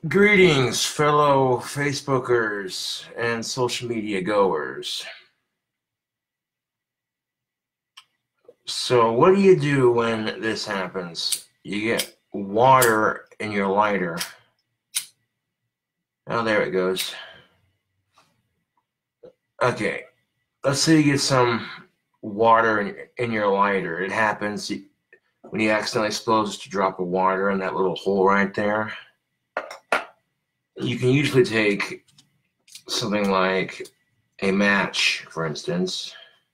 Greetings, fellow Facebookers and social media goers. So, what do you do when this happens? You get water in your lighter. Oh, there it goes. Okay, let's say you get some water in your lighter. It happens when you accidentally expose just a drop of water in that little hole right there. You can usually take something like a match, for instance.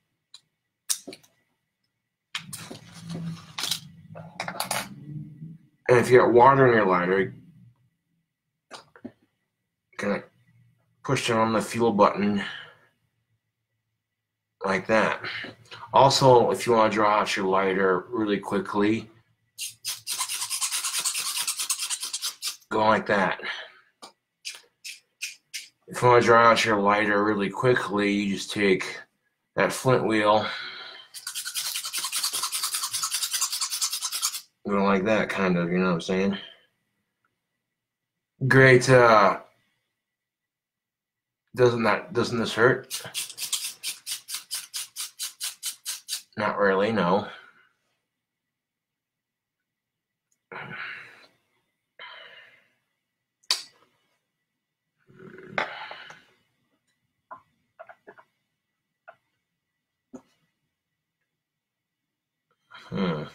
And if you got water in your lighter, you can push down on the fuel button like that. Also, if you want to draw out your lighter really quickly, go like that. If you want to draw out your lighter really quickly, you just take that flint wheel, go like that, kind of, you know what I'm saying? Great. Doesn't this hurt? Not really, no. Hmm.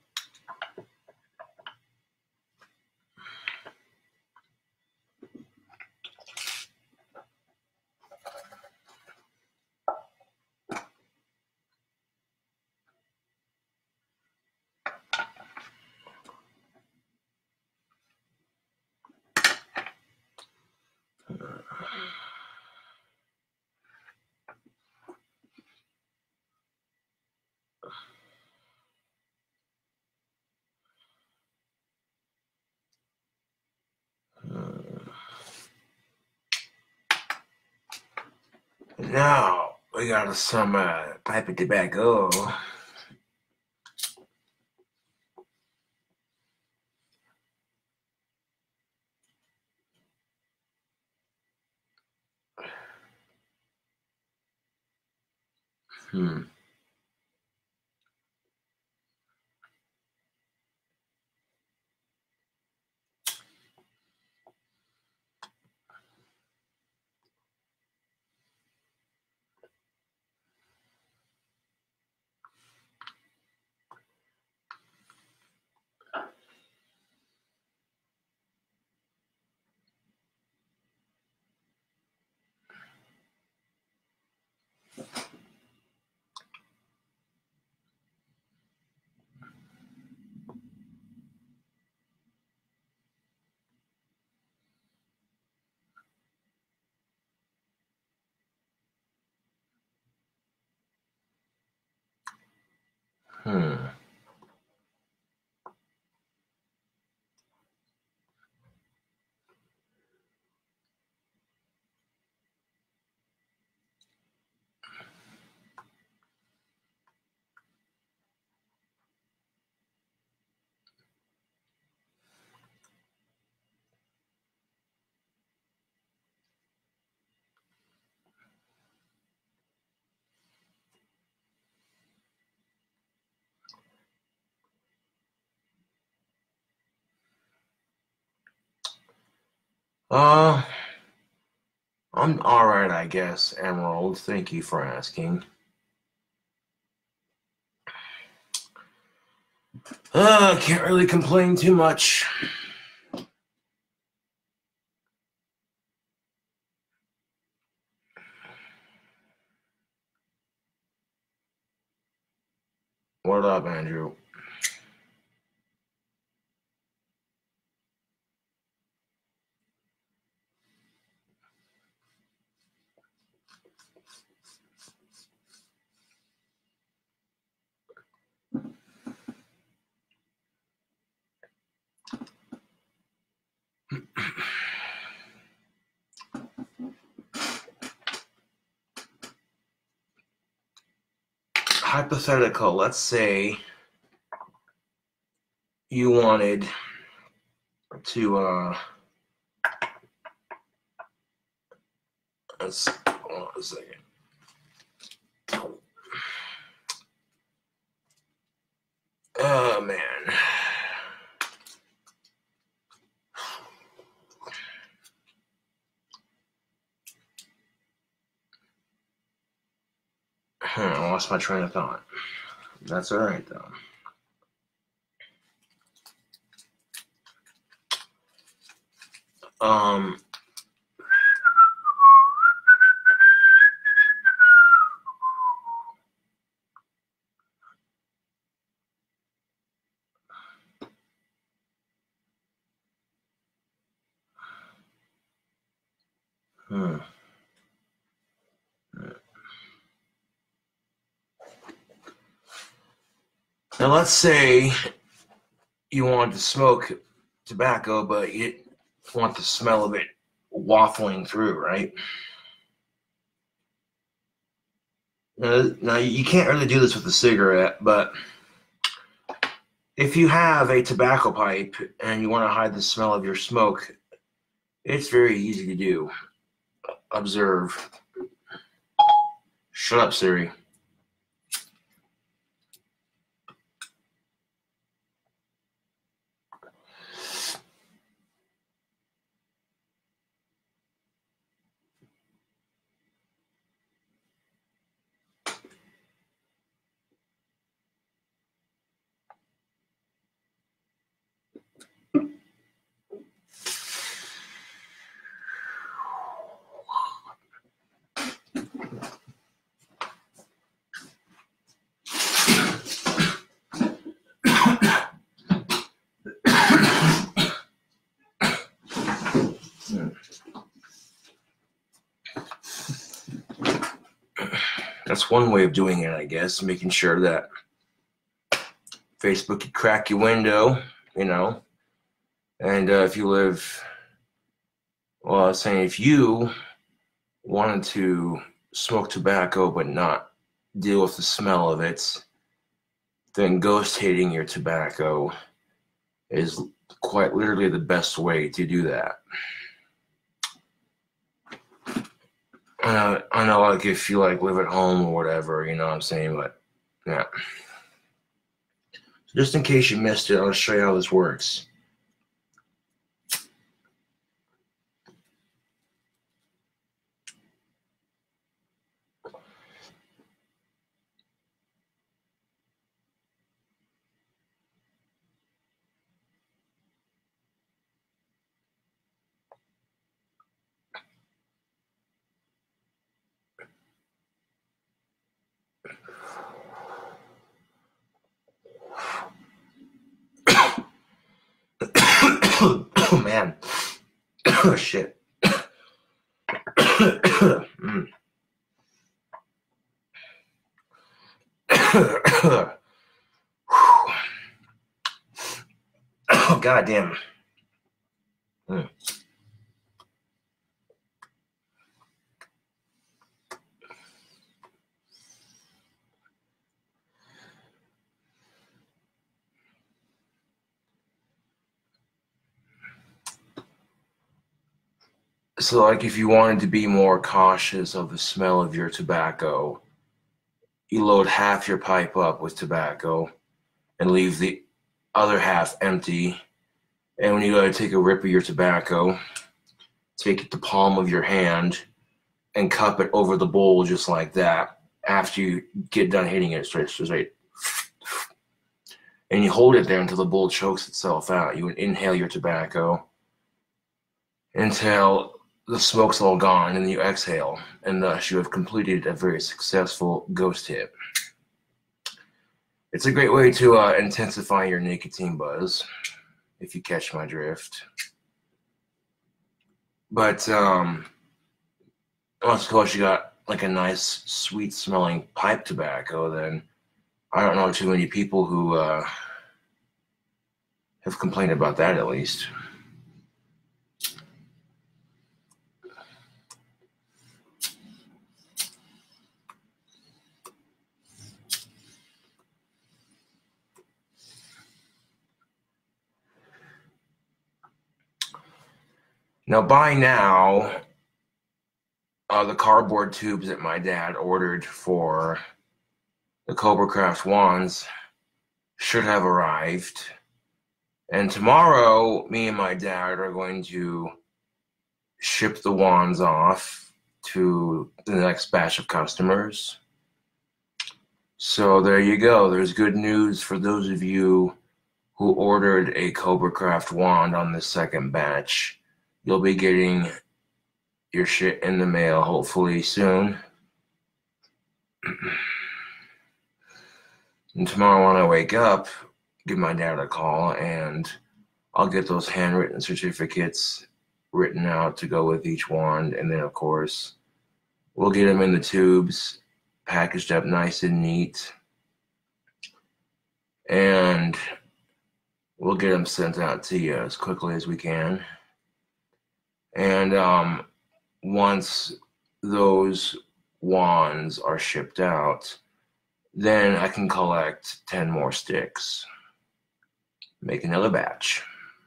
Now we got some pipe of tobacco. Hmm. Hmm. Uh, I'm all right, I guess, Emerald. Thank you for asking. Can't really complain too much. What up, Andrew? Hypothetical, let's say you wanted to Let's hold on a second. Oh man. I lost my train of thought. That's all right though. Hmm. Now let's say you want to smoke tobacco, but you want the smell of it waffling through, right? Now you can't really do this with a cigarette, but if you have a tobacco pipe and you want to hide the smell of your smoke, it's very easy to do. Observe. Shut up, Siri. That's one way of doing it, I guess, making sure that Facebook could crack your window, you know. And if you live, well, I was saying if you wanted to smoke tobacco but not deal with the smell of it, then ghost hitting your tobacco is quite literally the best way to do that. I know, like, if you like live at home or whatever, you know what I'm saying, but yeah. Just in case you missed it, I'll show you how this works. Oh man. Oh shit. Oh god damn. So, like, if you wanted to be more cautious of the smell of your tobacco, you load half your pipe up with tobacco and leave the other half empty. And when you go to take a rip of your tobacco, take the palm of your hand and cup it over the bowl just like that. After you get done hitting it straight. And you hold it there until the bowl chokes itself out. You inhale your tobacco until the smoke's all gone, and then you exhale, and thus you have completed a very successful ghost hit. It's a great way to intensify your nicotine buzz, if you catch my drift. But unless of course you got like a nice sweet smelling pipe tobacco, then I don't know too many people who have complained about that, at least. Now, by now, the cardboard tubes that my dad ordered for the CobraCraft wands should have arrived. And tomorrow, me and my dad are going to ship the wands off to the next batch of customers. So there you go. There's good news for those of you who ordered a CobraCraft wand on the second batch. You'll be getting your shit in the mail hopefully soon. And tomorrow when I wake up, give my dad a call and I'll get those handwritten certificates written out to go with each wand. And then, of course, we'll get them in the tubes, packaged up nice and neat. And we'll get them sent out to you as quickly as we can. And once those wands are shipped out, then I can collect 10 more sticks. Make another batch.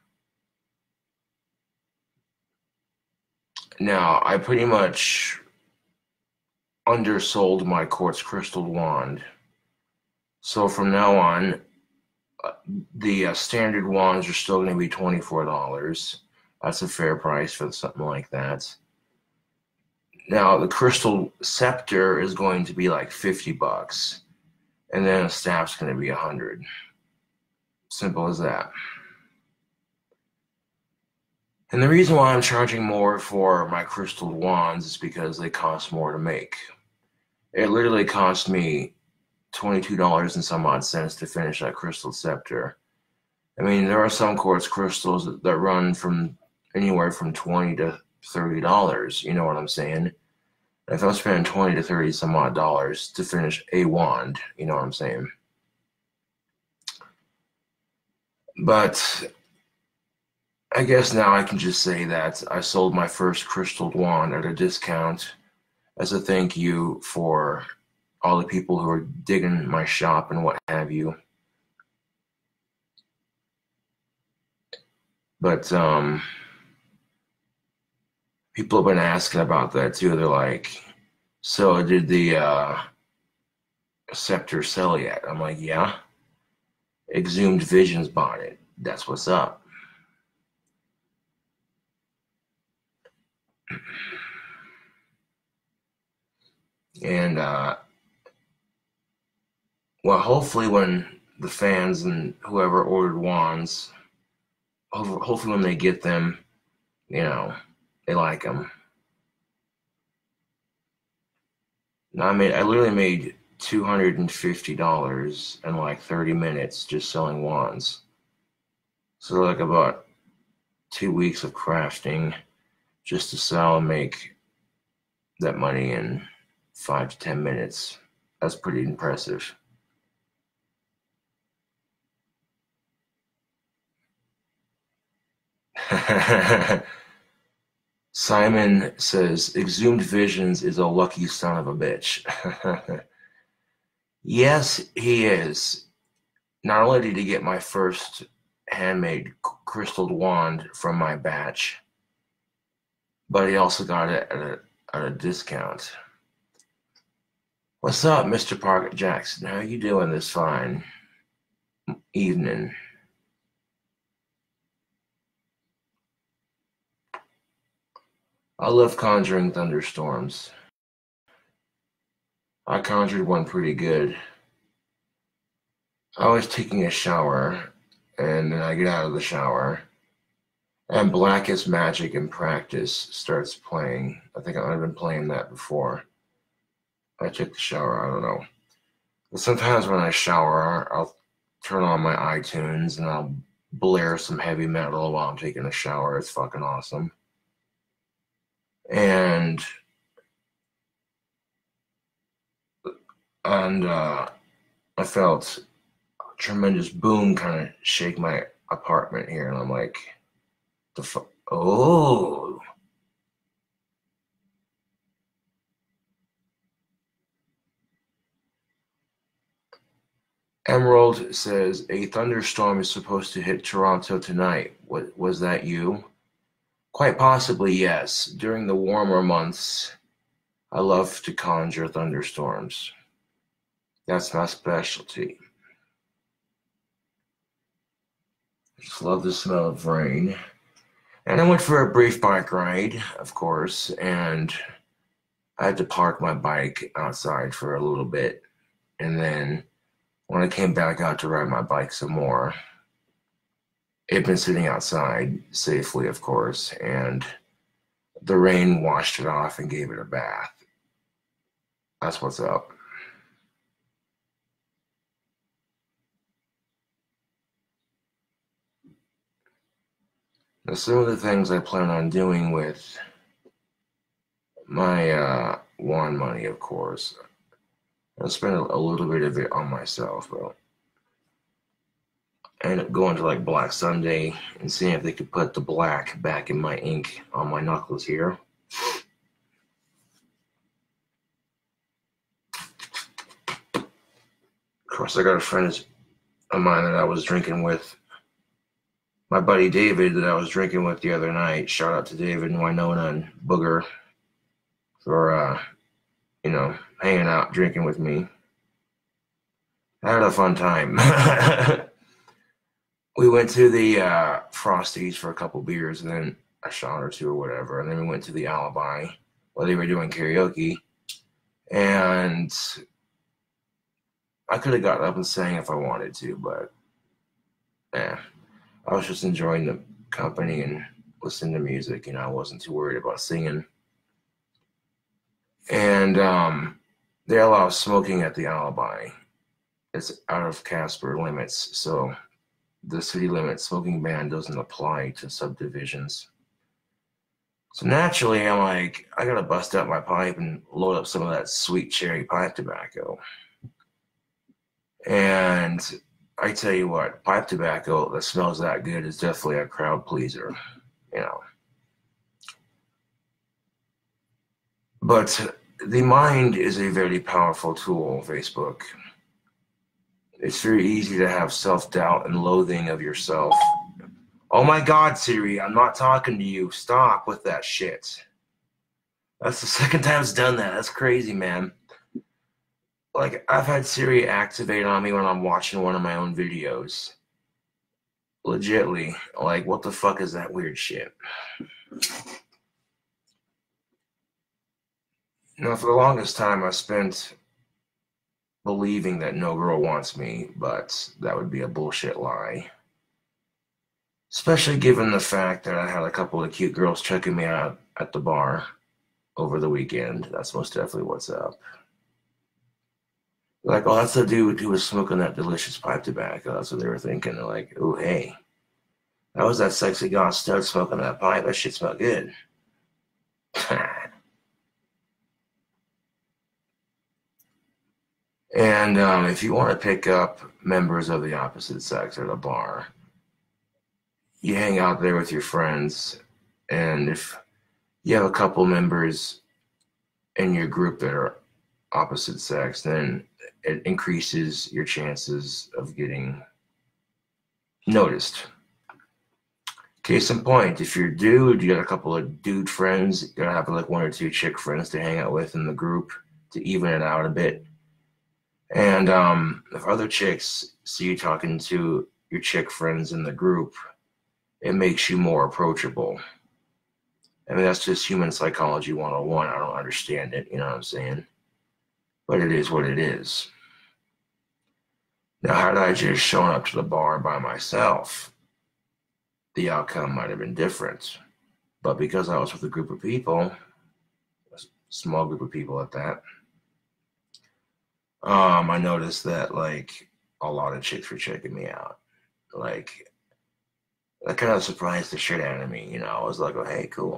Now, I pretty much undersold my quartz crystal wand. So from now on, the standard wands are still going to be $24. That's a fair price for something like that. Now, the crystal scepter is going to be like $50. And then a staff's going to be $100. Simple as that. And the reason why I'm charging more for my crystal wands is because they cost more to make. It literally cost me $22 and some odd cents to finish that crystal scepter. I mean, there are some quartz crystals that run from anywhere from $20 to $30. You know what I'm saying? If I'm spending $20 to $30 some odd dollars to finish a wand, you know what I'm saying? But I guess now I can just say that I sold my first crystal wand at a discount as a thank you for all the people who are digging my shop and what have you. But people have been asking about that too. They're like, so did the scepter sell yet? I'm like, yeah. Exhumed Visions bought it. That's what's up. And well, hopefully when the fans and whoever ordered wands, hopefully when they get them, you know, they like them. Now, I literally made $250 in like 30 minutes just selling wands. So like about 2 weeks of crafting just to sell and make that money in 5 to 10 minutes. That's pretty impressive. Simon says, Exhumed Visions is a lucky son of a bitch. Yes, he is. Not only did he get my first handmade crystal wand from my batch, but he also got it at a discount. What's up, Mr. Parker Jackson? How are you doing this fine evening? I love conjuring thunderstorms. I conjured one pretty good. I was taking a shower, and then I get out of the shower, and Blackest Magic in Practice starts playing. I think I've been playing that before. I took the shower, I don't know. But sometimes when I shower, I'll turn on my iTunes, and I'll blare some heavy metal while I'm taking a shower. It's fucking awesome. And I felt a tremendous boom kind of shake my apartment here, and I'm like, the fuck? Oh. Emerald says, a thunderstorm is supposed to hit Toronto tonight. Was that you? Quite possibly, yes. During the warmer months, I love to conjure thunderstorms. That's my specialty. I just love the smell of rain. And I went for a brief bike ride, of course, and I had to park my bike outside for a little bit. And then when I came back out to ride my bike some more, it had been sitting outside safely, of course, and the rain washed it off and gave it a bath. That's what's up. Now, some of the things I plan on doing with my wand money, of course, I'll spend a little bit of it on myself, but I end up going to like Black Sunday and seeing if they could put the black back in my ink on my knuckles here. Of course, I got a friend of mine that I was drinking with, my buddy David, that I was drinking with the other night. Shout out to David and Winona and Booger for, hanging out, drinking with me. I had a fun time. We went to the Frosties for a couple beers and then a shot or two or whatever. And then we went to the Alibi while they were doing karaoke. And I could have gotten up and sang if I wanted to, but I was just enjoying the company and listening to music. I wasn't too worried about singing. And they allow smoking at the Alibi. It's out of Casper limits, so the city limit smoking ban doesn't apply to subdivisions. So naturally, I'm like, I gotta bust out my pipe and load up some of that sweet cherry pipe tobacco. And I tell you what, pipe tobacco that smells that good is definitely a crowd pleaser, But the mind is a very powerful tool, Facebook. It's very easy to have self-doubt and loathing of yourself. Oh my God, Siri, I'm not talking to you. Stop with that shit. That's the second time it's done that. That's crazy, man. Like, I've had Siri activate on me when I'm watching one of my own videos. Legitly. Like, what the fuck is that weird shit? Now, for the longest time, I spent believing that no girl wants me, but that would be a bullshit lie. Especially given the fact that I had a couple of cute girls checking me out at the bar over the weekend. That's most definitely what's up. Like, oh, that's the dude who was smoking that delicious pipe tobacco. That's what they were thinking. They're like, oh, hey, that was that sexy goth stud smoking that pipe. That shit smelled good. And if you want to pick up members of the opposite sex at a bar, you hang out there with your friends, and if you have a couple members in your group that are opposite sex, then it increases your chances of getting noticed. Case in point, if you're a dude, you got a couple of dude friends, you gotta have like one or two chick friends to hang out with in the group to even it out a bit. And if other chicks see you talking to your chick friends in the group, it makes you more approachable. I mean, that's just human psychology 101. I don't understand it, you know what I'm saying? But it is what it is. Now, had I just shown up to the bar by myself, the outcome might have been different. But because I was with a group of people, a small group of people at that, I noticed that like a lot of chicks were checking me out. Like, that kind of surprised the shit out of me, I was like, oh, hey, cool,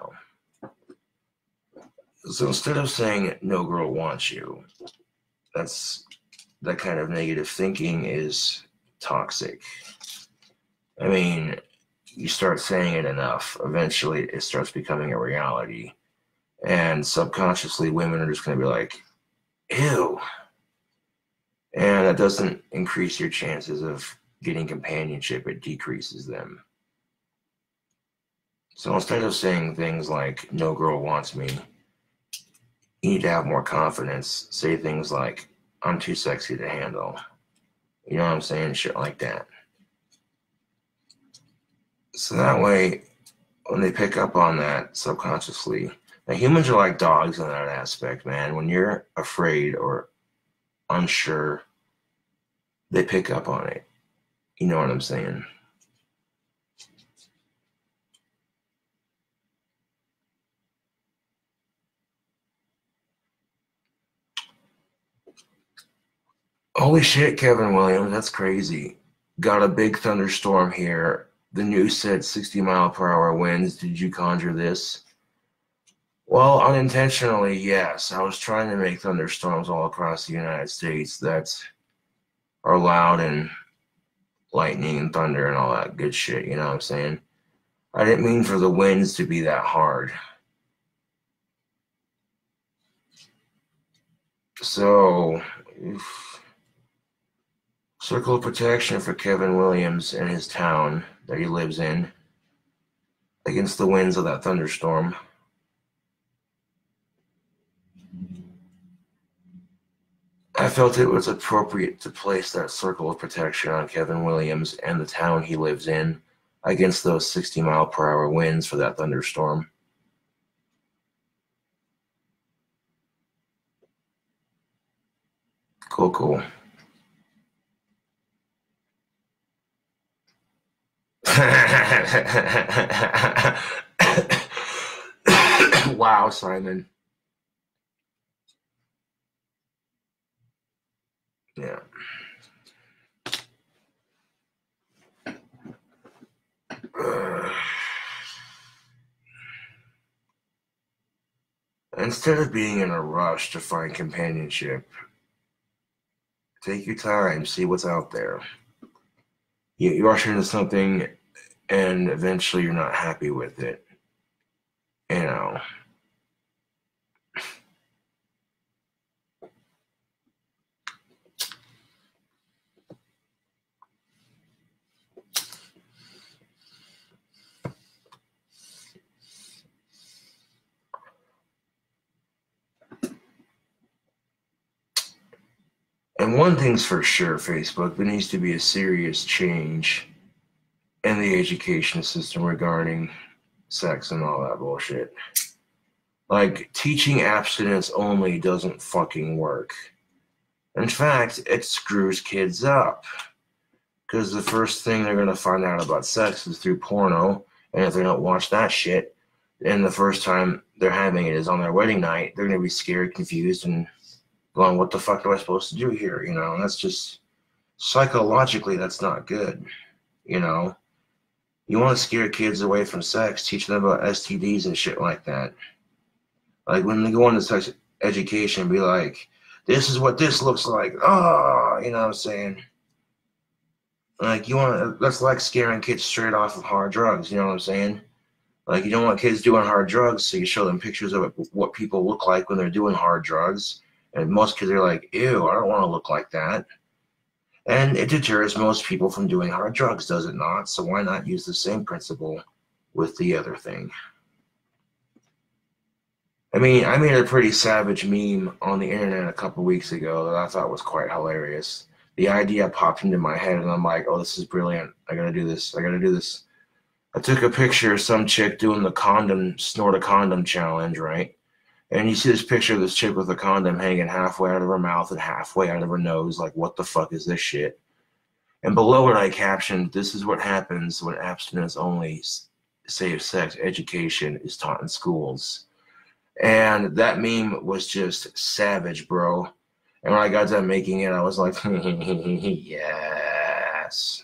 So instead of saying no girl wants you, that kind of negative thinking is toxic. I mean, you start saying it enough, eventually it starts becoming a reality. And subconsciously, women are just going to be like, ew. And that doesn't increase your chances of getting companionship, it decreases them. So instead of saying things like, no girl wants me, You need to have more confidence. Say things like, I'm too sexy to handle. You know what I'm saying? Shit like that. So that way, when they pick up on that subconsciously, now humans are like dogs in that aspect, man. When you're afraid or unsure, they pick up on it. You know what I'm saying? Holy shit, Kevin Williams, that's crazy. Got a big thunderstorm here. The news said 60-mile-per-hour winds. Did you conjure this? Well, unintentionally, yes. I was trying to make thunderstorms all across the United States that are loud and lightning and thunder and all that good shit, you know what I'm saying? I didn't mean for the winds to be that hard. So, circle of protection for Kevin Williams and his town that he lives in against the winds of that thunderstorm. I felt it was appropriate to place that circle of protection on Kevin Williams and the town he lives in against those 60-mile-per-hour winds for that thunderstorm. Cool, cool. Wow, Simon. Yeah. Instead of being in a rush to find companionship, take your time, see what's out there. You rush into something and eventually you're not happy with it. You know. And one thing's for sure, Facebook, there needs to be a serious change in the education system regarding sex and all that bullshit. Like, teaching abstinence only doesn't fucking work. In fact, it screws kids up. Because the first thing they're going to find out about sex is through porno. And if they don't watch that shit, and the first time they're having it is on their wedding night, they're going to be scared, confused, and going, what the fuck am I supposed to do here? You know, and that's just, psychologically, that's not good. You know, you want to scare kids away from sex, teach them about STDs and shit like that. Like, when they go into sex education, be like, this is what this looks like. Oh, you know what I'm saying? Like, that's like scaring kids straight off of hard drugs, you know what I'm saying? Like, you don't want kids doing hard drugs, so you show them pictures of what people look like when they're doing hard drugs. And most kids are like, ew, I don't want to look like that. And it deters most people from doing hard drugs, does it not? So why not use the same principle with the other thing? I mean, I made a pretty savage meme on the internet a couple weeks ago that I thought was quite hilarious. The idea popped into my head, and I'm like, oh, this is brilliant. I gotta do this. I gotta do this. I took a picture of some chick doing the snort a condom challenge, right? And you see this picture of this chick with a condom hanging halfway out of her mouth and halfway out of her nose. Like, what the fuck is this shit? And below it, I captioned, this is what happens when abstinence only safe sex education is taught in schools. And that meme was just savage, bro. And when I got done making it, I was like, yes.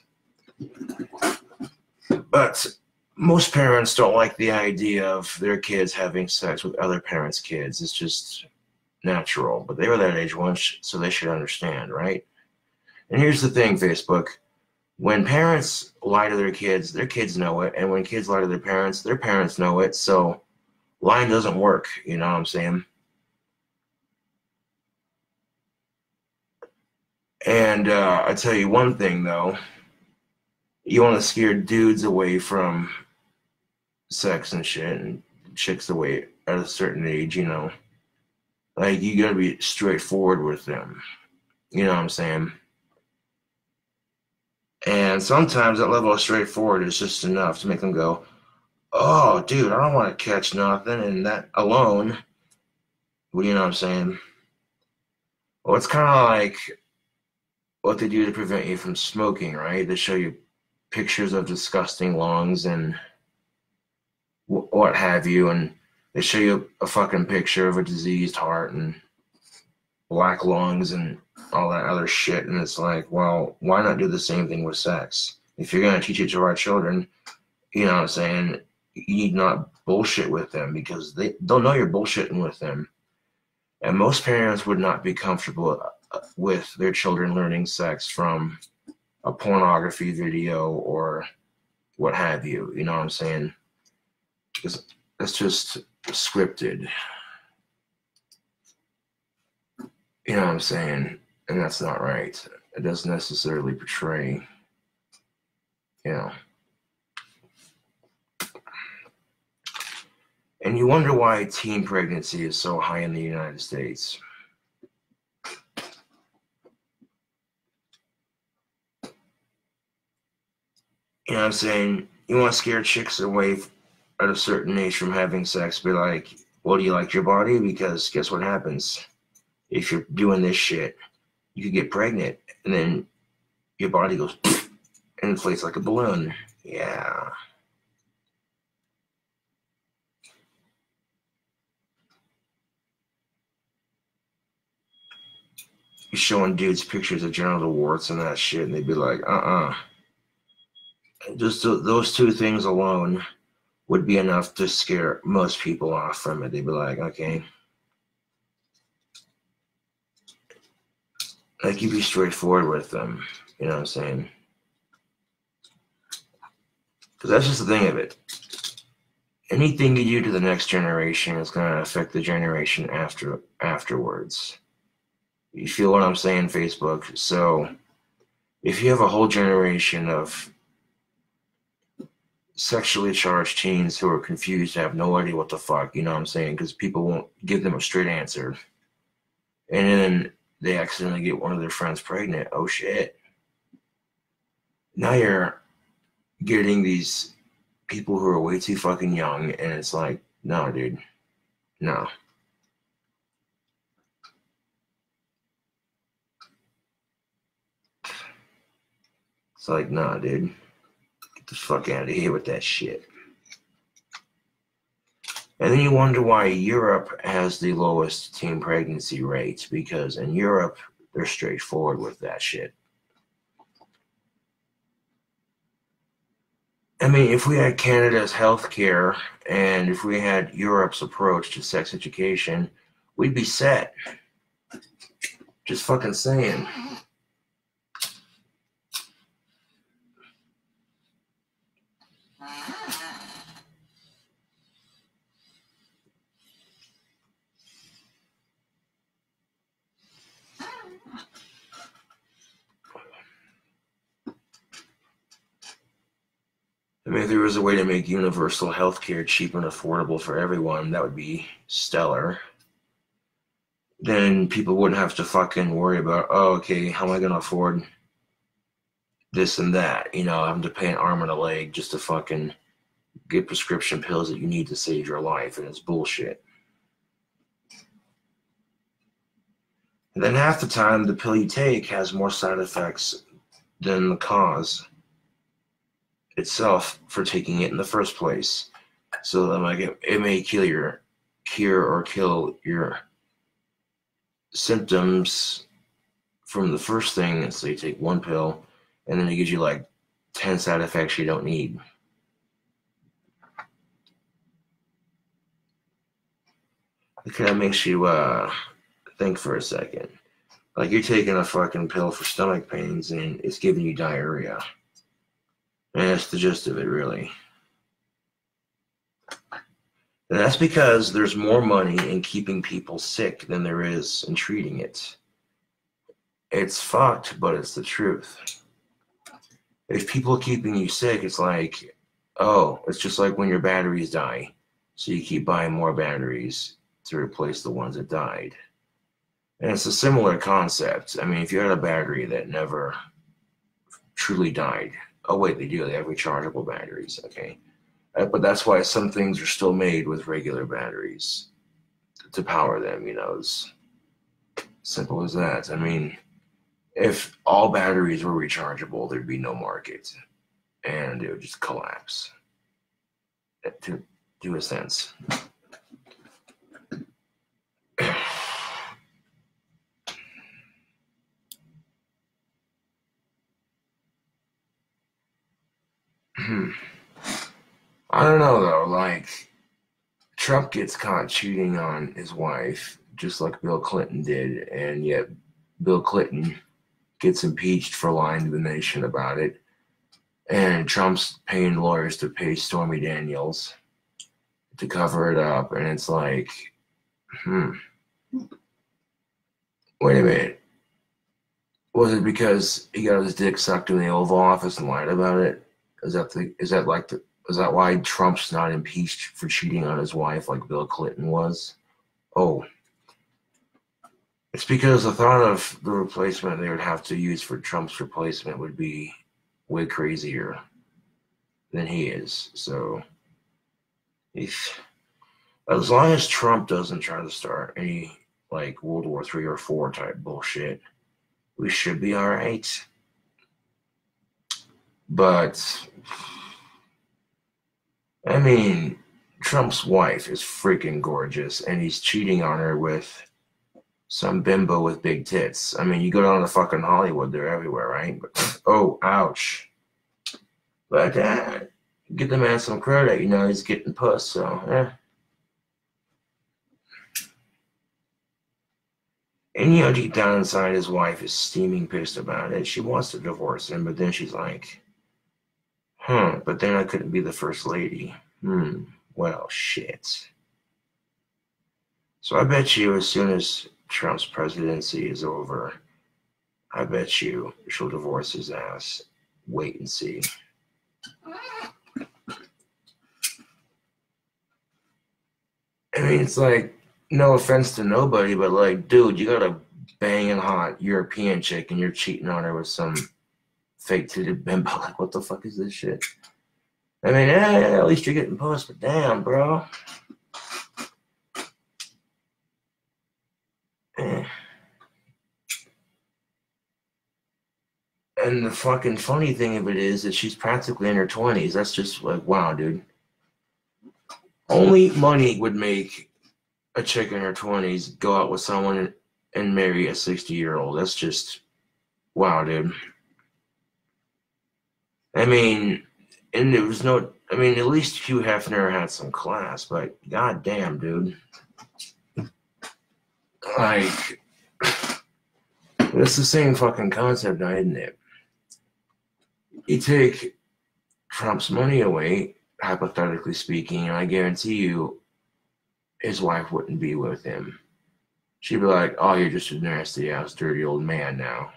But most parents don't like the idea of their kids having sex with other parents' kids. It's just natural. But they were that age once, so they should understand, right? And here's the thing, Facebook. When parents lie to their kids know it. And when kids lie to their parents know it. So lying doesn't work, you know what I'm saying? And I tell you one thing, though. You want to scare dudes away from sex and shit, and chicks away at a certain age, you know. Like, you gotta be straightforward with them. You know what I'm saying? And sometimes that level of straightforward is just enough to make them go, oh, dude, I don't want to catch nothing. And that alone, well, you know what I'm saying? Well, it's kind of like what they do to prevent you from smoking, right? They show you pictures of disgusting lungs and what have you, and they show you a fucking picture of a diseased heart and black lungs and all that other shit. And it's like, well, why not do the same thing with sex? If you're going to teach it to our children, you know what I'm saying, you need not bullshit with them, because they'll know you're bullshitting with them. And most parents would not be comfortable with their children learning sex from a pornography video or what have you. You know what I'm saying? Because that's just scripted. You know what I'm saying? And that's not right. It doesn't necessarily portray, you know. And you wonder why teen pregnancy is so high in the United States. You know what I'm saying? You want to scare chicks away at a certain age from having sex, be like, well, do you like your body? Because guess what happens? If you're doing this shit, you could get pregnant, and then your body goes and inflates like a balloon. Yeah. You're showing dudes pictures of genital warts and that shit, and they'd be like, Just those two things alone would be enough to scare most people off from it. They'd be like, okay. Like, you be straightforward with them. You know what I'm saying? Because that's just the thing of it. Anything you do to the next generation is going to affect the generation afterwards. You feel what I'm saying, Facebook? So if you have a whole generation of sexually charged teens who are confused, have no idea what the fuck, you know what I'm saying? Because people won't give them a straight answer. And then they accidentally get one of their friends pregnant. Oh shit. Now you're getting these people who are way too fucking young, and it's like, no, dude. No. It's like, nah, dude. Get the fuck out of here with that shit. And then you wonder why Europe has the lowest teen pregnancy rates, because in Europe, they're straightforward with that shit. I mean, if we had Canada's healthcare and if we had Europe's approach to sex education, we'd be set. Just fucking saying. I mean, if there was a way to make universal health care cheap and affordable for everyone, that would be stellar. Then people wouldn't have to fucking worry about, oh, okay, how am I going to afford this and that? You know, having to pay an arm and a leg just to fucking get prescription pills that you need to save your life, and it's bullshit. And then half the time, the pill you take has more side effects than the cause itself for taking it in the first place. So that like it may cure or kill your symptoms from the first thing. So you take one pill, and then it gives you like 10 side effects you don't need. It kind of makes you think for a second. Like, you're taking a fucking pill for stomach pains, and it's giving you diarrhea. And that's the gist of it, really. And that's because there's more money in keeping people sick than there is in treating it. It's fucked, but it's the truth. If people are keeping you sick, it's like, oh, it's just like when your batteries die. So you keep buying more batteries to replace the ones that died. And it's a similar concept. I mean, if you had a battery that never truly died, oh wait, they do. They have rechargeable batteries, okay? But that's why some things are still made with regular batteries to power them, you know, it's simple as that. I mean, if all batteries were rechargeable, there'd be no market and it would just collapse to a sense. I don't know though, like Trump gets caught cheating on his wife just like Bill Clinton did, and yet Bill Clinton gets impeached for lying to the nation about it, and Trump's paying lawyers to pay Stormy Daniels to cover it up, and it's like, wait a minute. Was it because he got his dick sucked in the Oval Office and lied about it? Is that why Trump's not impeached for cheating on his wife like Bill Clinton was? Oh, it's because the thought of the replacement they would have to use for Trump's replacement would be way crazier than he is. So, as long as Trump doesn't try to start any like World War III or IV type bullshit, we should be all right. But I mean, Trump's wife is freaking gorgeous, and he's cheating on her with some bimbo with big tits. I mean, you go down to fucking Hollywood, they're everywhere, right? But, oh, ouch. But give the man some credit, you know, he's getting puss, so, And, you know, deep down inside, his wife is steaming pissed about it. She wants to divorce him, but then she's like, but then I couldn't be the first lady. Well, shit. So I bet you as soon as Trump's presidency is over, I bet you she'll divorce his ass. Wait and see. I mean, it's like, no offense to nobody, but like, dude, you got a banging hot European chick and you're cheating on her with some fake titted bimbo. Like, what the fuck is this shit? I mean, at least you're getting pussed, but damn, bro. And the fucking funny thing of it is that she's practically in her 20s. That's just like, wow, dude. Only money would make a chick in her 20s go out with someone and marry a 60-year-old. That's just, wow, dude. I mean, and there was no, I mean, at least Hugh Hefner had some class, but goddamn, dude. Like, it's the same fucking concept now, isn't it? You take Trump's money away, hypothetically speaking, and I guarantee you his wife wouldn't be with him. She'd be like, oh, you're just a nasty ass, dirty old man now.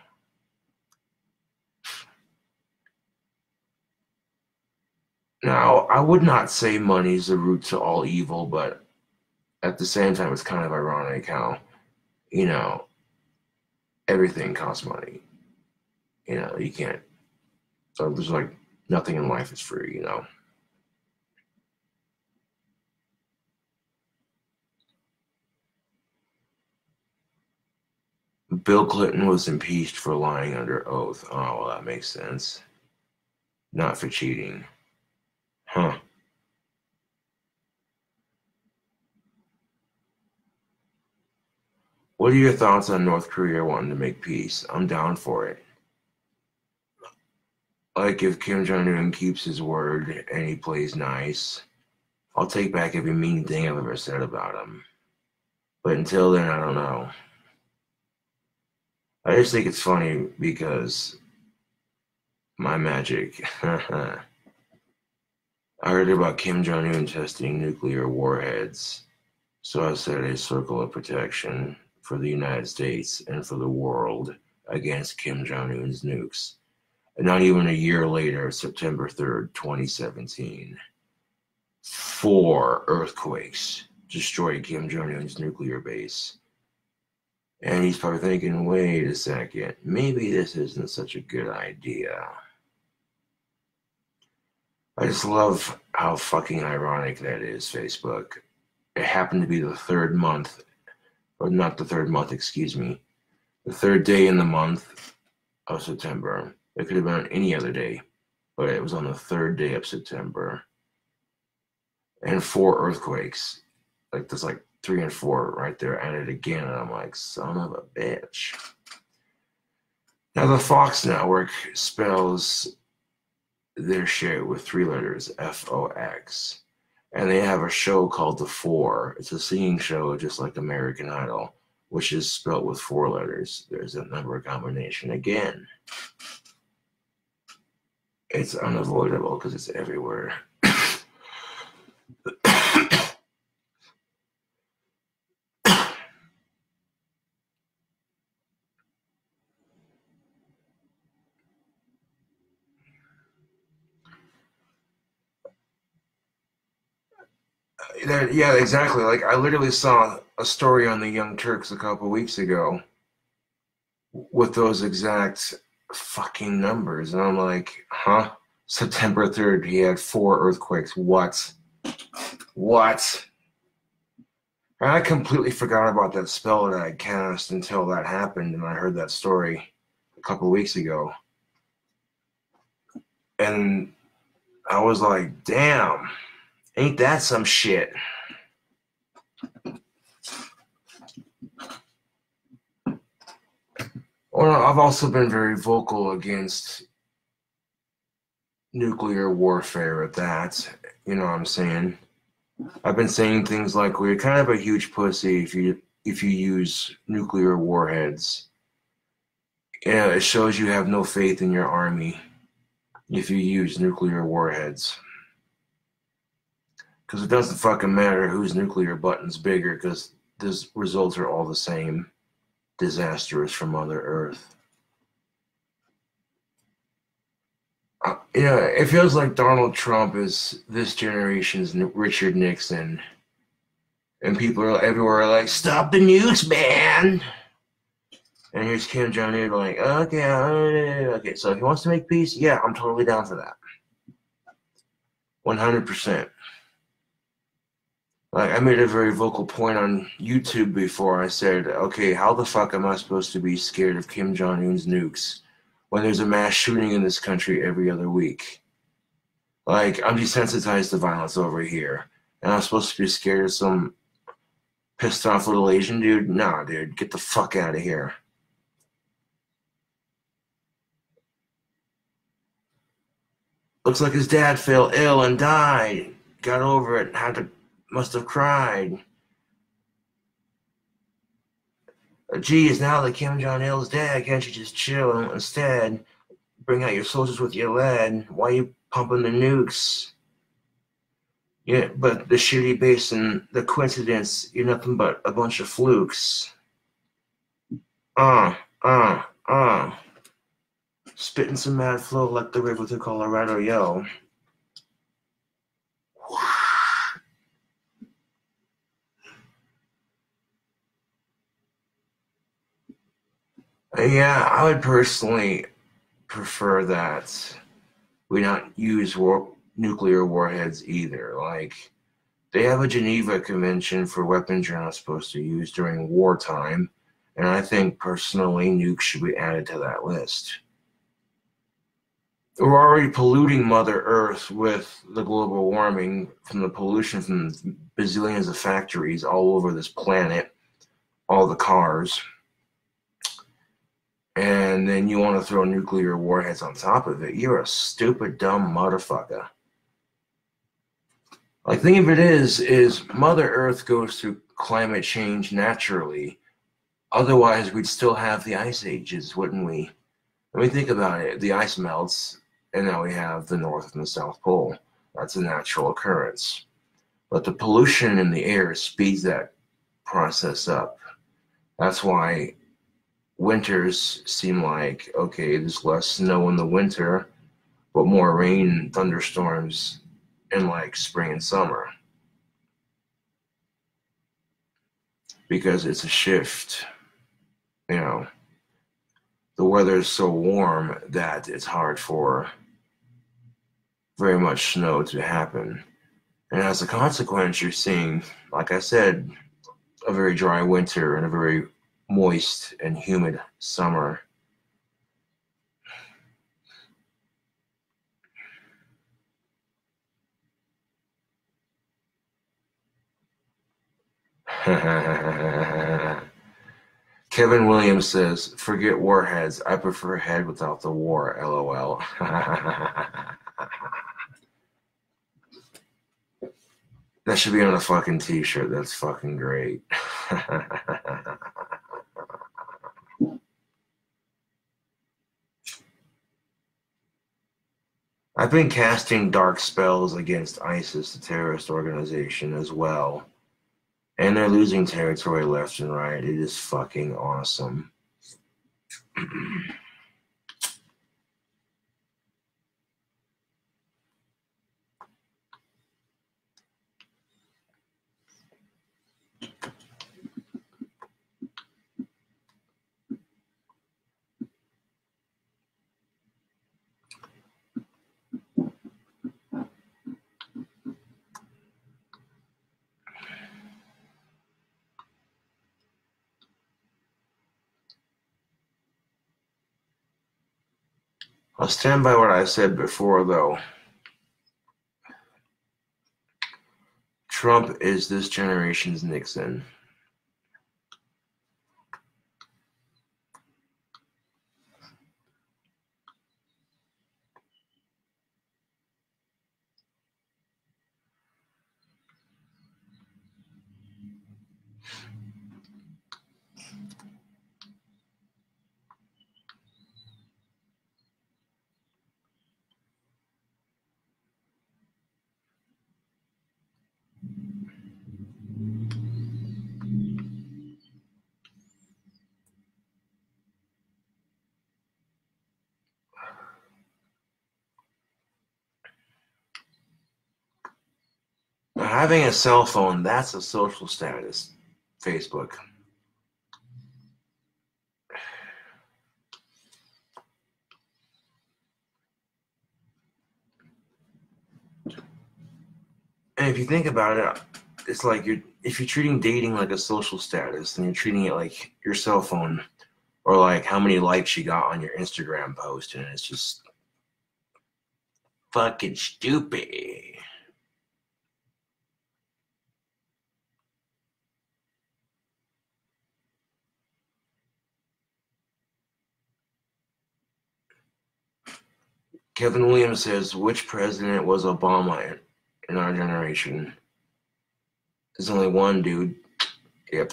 Now, I would not say money's the root to all evil, but at the same time, it's kind of ironic how, you know, everything costs money. You know, you can't. So there's like nothing in life is free, you know. Bill Clinton was impeached for lying under oath. Oh, well, that makes sense. Not for cheating. Huh. What are your thoughts on North Korea wanting to make peace? I'm down for it. Like, if Kim Jong-un keeps his word and he plays nice, I'll take back every mean thing I've ever said about him. But until then, I don't know. I just think it's funny because my magic. I heard about Kim Jong-un testing nuclear warheads, so I set a circle of protection for the United States and for the world against Kim Jong-un's nukes. And not even a year later, September 3rd, 2017, 4 earthquakes destroy Kim Jong-un's nuclear base. And he's probably thinking, wait a second, maybe this isn't such a good idea. I just love how fucking ironic that is, Facebook. It happened to be the third month, or not the third month, excuse me, the third day in the month of September. It could have been any other day, but it was on the third day of September. And 4 earthquakes. Like, there's like 3 and 4 right there at it again. And I'm like, son of a bitch. Now, the Fox Network spells their shit with 3 letters, F-O-X. And they have a show called The Four. It's a singing show just like American Idol, which is spelled with 4 letters. There's that number combination again. It's unavoidable because it's everywhere. Yeah, exactly. Like, I literally saw a story on the Young Turks a couple weeks ago with those exact fucking numbers. And I'm like, huh? September 3rd, he had 4 earthquakes. What? What? And I completely forgot about that spell that I cast until that happened, and I heard that story a couple weeks ago. And I was like, damn, ain't that some shit? Well, I've also been very vocal against nuclear warfare at that. You know what I'm saying? I've been saying things like, well, you're kind of a huge pussy if you use nuclear warheads. You know, it shows you have no faith in your army if you use nuclear warheads. Because it doesn't fucking matter whose nuclear button's bigger, because the results are all the same. Disastrous for Mother Earth. You know, it feels like Donald Trump is this generation's Richard Nixon. And people are everywhere like, stop the nukes, man! And here's Kim Jong-un like, okay, so if he wants to make peace, yeah, I'm totally down for that. 100%. Like, I made a very vocal point on YouTube before. I said, okay, how the fuck am I supposed to be scared of Kim Jong-un's nukes when there's a mass shooting in this country every other week? Like, I'm desensitized to violence over here, and I'm supposed to be scared of some pissed off little Asian dude? Nah, dude, get the fuck out of here. Looks like his dad fell ill and died. Got over it, must have cried. Geez, now that Kim Jong-il's dead, can't you just chill instead? Bring out your soldiers with your lead. Why are you pumping the nukes? Yeah, but the shitty base and the coincidence, you're nothing but a bunch of flukes. Spitting some mad flow like the river through Colorado, yo. Yeah, I would personally prefer that we not use nuclear warheads either. Like, they have a Geneva Convention for weapons you're not supposed to use during wartime, and I think personally nukes should be added to that list. We're already polluting Mother Earth with the global warming from the pollution from bazillions of factories all over this planet, all the cars. And then you want to throw nuclear warheads on top of it. You're a stupid, dumb motherfucker. Like, the thing of it is Mother Earth goes through climate change naturally. Otherwise, we'd still have the ice ages, wouldn't we? When we think about it, the ice melts, and now we have the North and the South Pole. That's a natural occurrence. But the pollution in the air speeds that process up. That's why winters seem like, okay, there's less snow in the winter, but more rain and thunderstorms in like spring and summer. because it's a shift. You know, the weather is so warm that it's hard for very much snow to happen. And as a consequence, you're seeing, like I said, a very dry winter and a very moist and humid summer. Kevin Williams says, forget warheads. I prefer head without the war, LOL. That should be on a fucking t-shirt. That's fucking great. I've been casting dark spells against ISIS, the terrorist organization, as well. And they're losing territory left and right. It is fucking awesome. I'll stand by what I said before, though. Trump is this generation's Nixon. Having a cell phone, that's a social status. Facebook. And if you think about it, it's like if you're treating dating like a social status, then you're treating it like your cell phone, or like how many likes you got on your Instagram post, and it's just fucking stupid. Kevin Williams says, which president was Obama in our generation? There's only one, dude. Yep.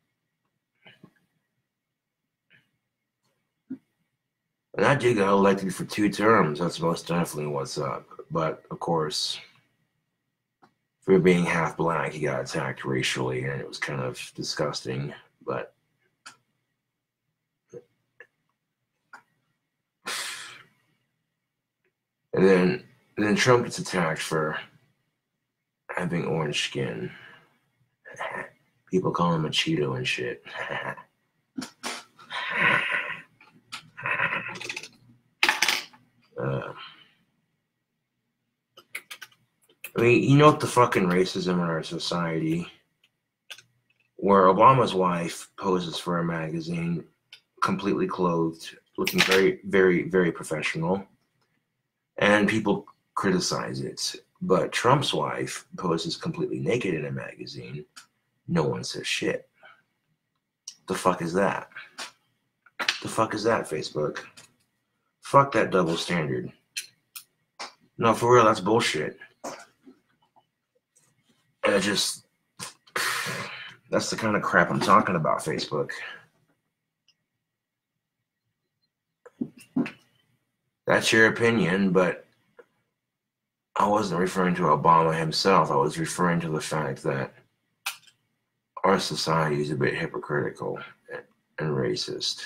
And that dude got elected for 2 terms. That's most definitely what's up. But, of course, for being half black, he got attacked racially, and it was kind of disgusting. But and then Trump gets attacked for having orange skin. People call him a Cheeto and shit. I mean, you know the fucking racism in our society, where Obama's wife poses for a magazine, completely clothed, looking very, very, very professional, and people criticize it. But Trump's wife poses completely naked in a magazine. No one says shit. The fuck is that? The fuck is that, Facebook? Fuck that double standard. No, for real, that's bullshit. And it just, that's the kind of crap I'm talking about, Facebook. That's your opinion, but I wasn't referring to Obama himself. I was referring to the fact that our society is a bit hypocritical and racist.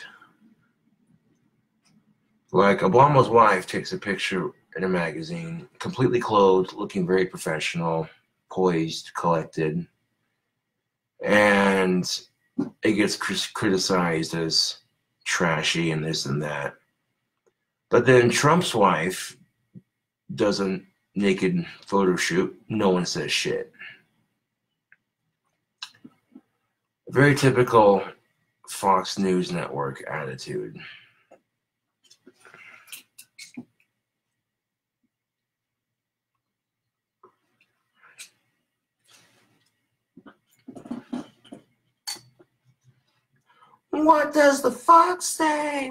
Like, Obama's wife takes a picture in a magazine, completely clothed, looking very professional, poised, collected. And it gets criticized as trashy and this and that. But then Trump's wife does a naked photo shoot. No one says shit. Very typical Fox News Network attitude. What does the fox say?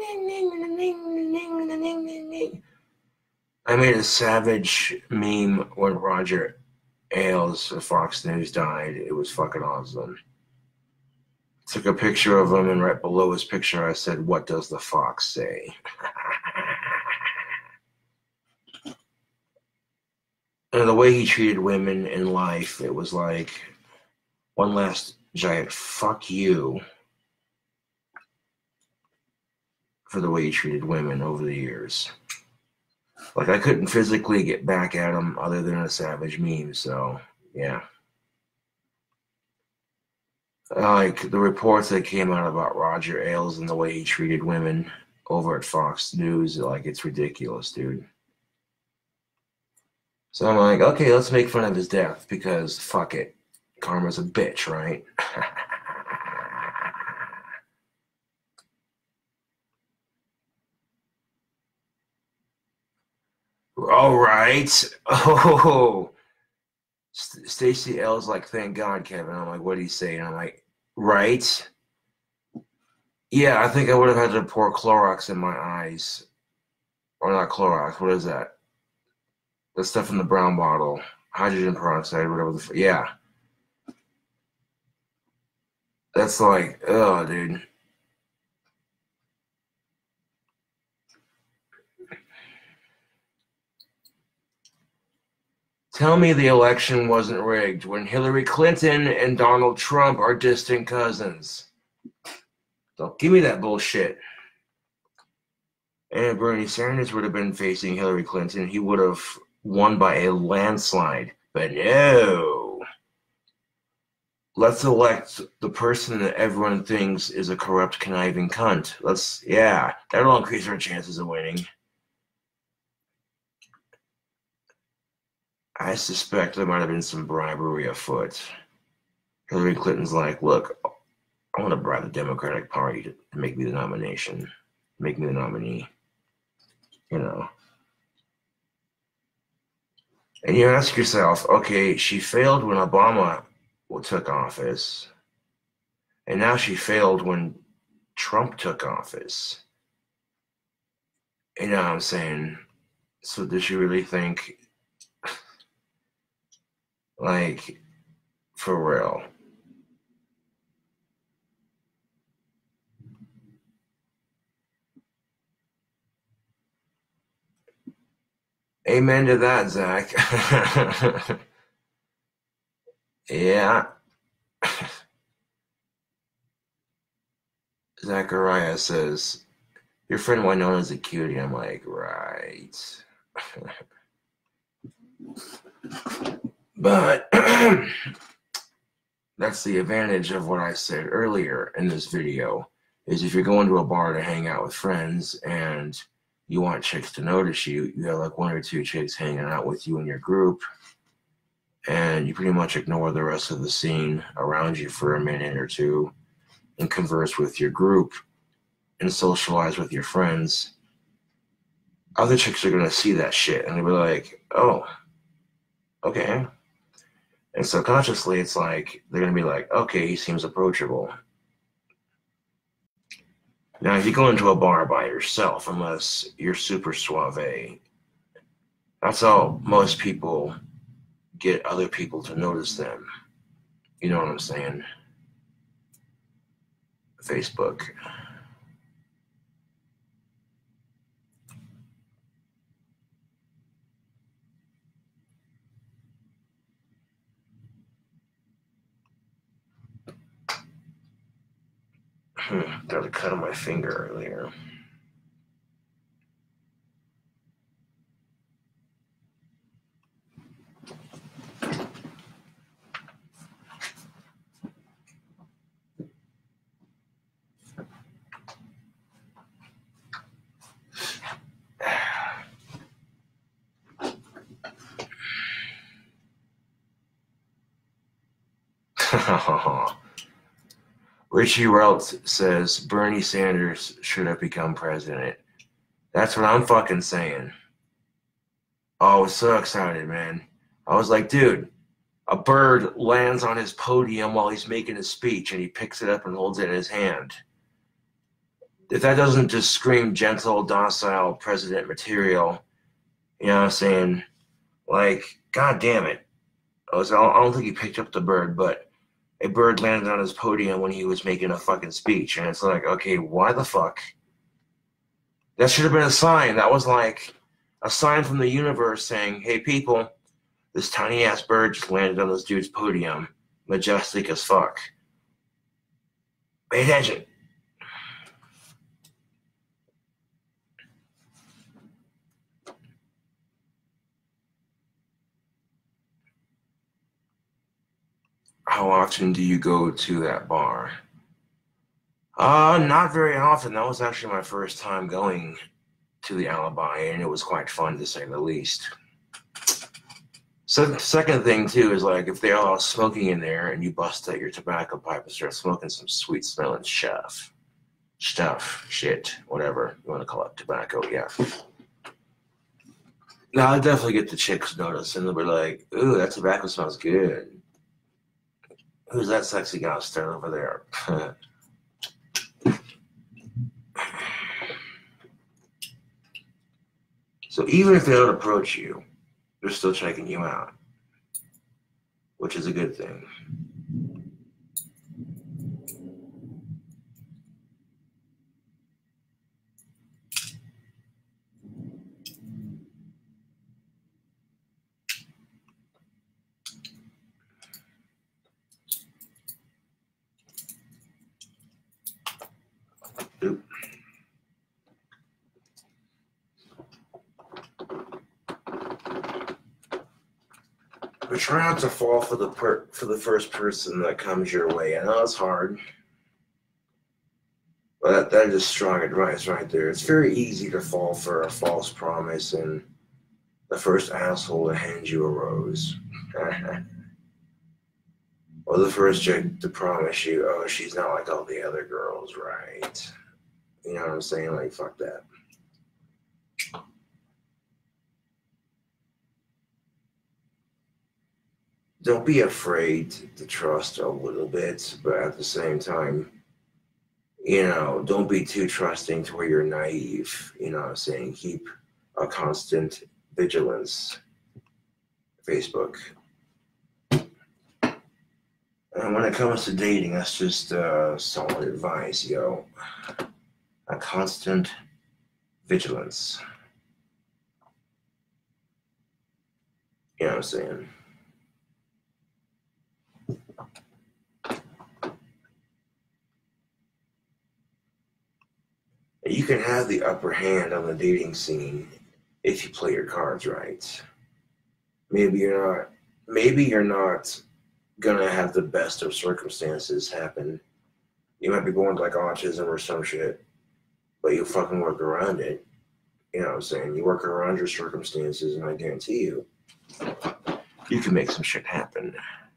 I made a savage meme when Roger Ailes of Fox News died. It was fucking awesome. Took a picture of him, and right below his picture I said, "What does the fox say?" And the way he treated women in life, it was like one last giant fuck you for the way he treated women over the years. Like, I couldn't physically get back at him other than a savage meme, so yeah. Like, the reports that came out about Roger Ailes and the way he treated women over at Fox News, like, it's ridiculous, dude. So I'm like, okay, let's make fun of his death, because fuck it. Karma's a bitch, right? All right. Oh, Stacey L's like, thank God, Kevin. I'm like, what did he say? And I'm like, right? Yeah, I think I would have had to pour Clorox in my eyes. Or not Clorox, what is that? The stuff in the brown bottle. Hydrogen peroxide, whatever the yeah. That's like, oh, dude. Tell me the election wasn't rigged when Hillary Clinton and Donald Trump are distant cousins. Don't give me that bullshit. And Bernie Sanders would have been facing Hillary Clinton. He would have won by a landslide. But no. Let's elect the person that everyone thinks is a corrupt, conniving cunt. That'll increase our chances of winning. I suspect there might have been some bribery afoot. Hillary Clinton's like, look, I want to bribe the Democratic Party to make me the nomination, make me the nominee, you know. And you ask yourself, okay, she failed when Obama took office, and now she failed when Trump took office. You know what I'm saying? So does she really think, like, for real? Amen to that, Zach. Yeah. Zachariah says, your friend Winona's a cutie. I'm like, right. But that's the advantage of what I said earlier in this video, is if you're going to a bar to hang out with friends and you want chicks to notice you, you have like one or two chicks hanging out with you in your group, and you pretty much ignore the rest of the scene around you for a minute or two and converse with your group and socialize with your friends. Other chicks are going to see that shit and they'll be like, oh, okay. And subconsciously, it's like, they're going to be like, okay, he seems approachable. Now, if you go into a bar by yourself, unless you're super suave, that's how most people get other people to notice them. You know what I'm saying? Facebook. Got a cut on my finger earlier. Richie Relt says Bernie Sanders should have become president. That's what I'm fucking saying. Oh, I was so excited, man. I was like, dude, a bird lands on his podium while he's making his speech and he picks it up and holds it in his hand. If that doesn't just scream gentle, docile president material, you know what I'm saying? Like, god damn it. I don't think he picked up the bird, but a bird landed on his podium when he was making a fucking speech. And it's like, okay, why the fuck? That should have been a sign. That was like a sign from the universe saying, hey, people, this tiny ass bird just landed on this dude's podium. Majestic as fuck. Pay attention. How often do you go to that bar? Not very often. That was actually my first time going to the Alibi, and it was quite fun to say the least. So second thing too is like if they allow smoking in there and you bust out your tobacco pipe and start smoking some sweet smelling shit, whatever you want to call it, tobacco, yeah. Now I definitely get the chicks notice and they'll be like, ooh, that tobacco smells good. Who's that sexy guy staring over there? So even if they don't approach you, they're still checking you out, which is a good thing. Oop. But try not to fall for the first person that comes your way. I know it's hard, but that is strong advice right there. It's very easy to fall for a false promise and the first asshole to hand you a rose. Or the first chick to promise you, oh, she's not like all the other girls, right? You know what I'm saying? Like, fuck that. Don't be afraid to trust a little bit, but at the same time, you know, don't be too trusting to where you're naive. You know what I'm saying? Keep a constant vigilance. Facebook. And when it comes to dating, that's just solid advice, yo. A constant vigilance. You know what I'm saying? You can have the upper hand on the dating scene if you play your cards right. Maybe you're not gonna have the best of circumstances happen. You might be born with like autism or some shit, but you fucking work around it. You know what I'm saying? You work around your circumstances, and I guarantee you, you can make some shit happen.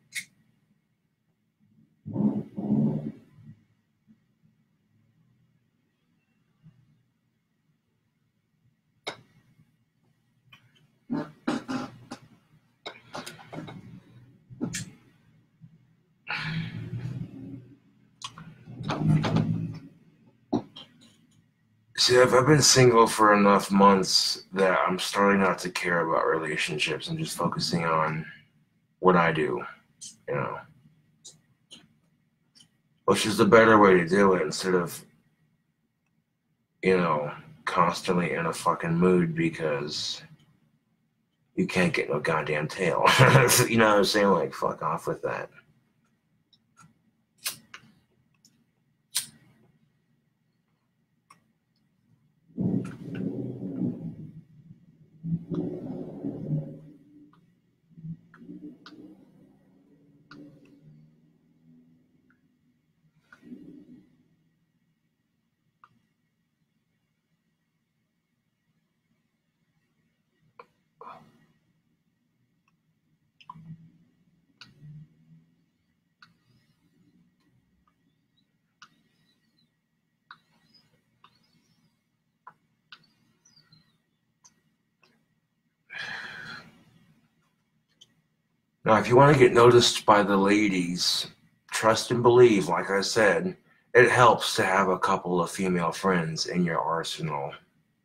See, I've been single for enough months that I'm starting not to care about relationships and just focusing on what I do, you know. Which is the better way to do it instead of, you know, constantly in a fucking mood because you can't get no goddamn tail. You know what I'm saying? Like, fuck off with that. Now, if you want to get noticed by the ladies, trust and believe, like I said, it helps to have a couple of female friends in your arsenal.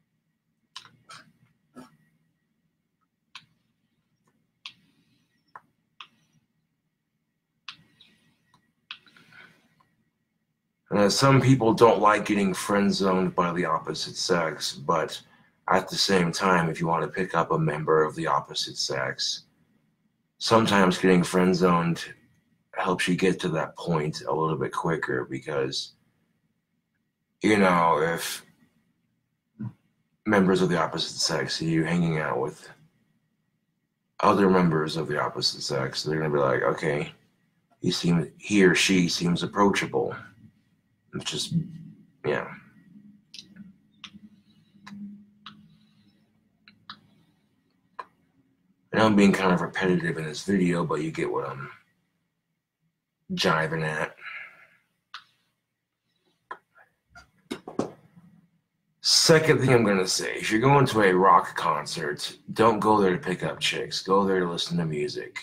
Some people don't like getting friend zoned by the opposite sex, but at the same time, if you want to pick up a member of the opposite sex, sometimes getting friend zoned helps you get to that point a little bit quicker because, you know, if members of the opposite sex see you hanging out with other members of the opposite sex, they're going to be like, okay, he or she seems approachable. It's just, yeah. I know I'm being kind of repetitive in this video, but you get what I'm jiving at. Second thing I'm going to say, if you're going to a rock concert, don't go there to pick up chicks. Go there to listen to music.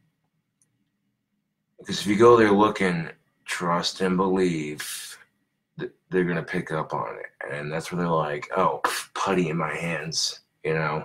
Because if you go there looking, trust and believe, they're going to pick up on it. And that's where they're like, oh, putty in my hands, you know?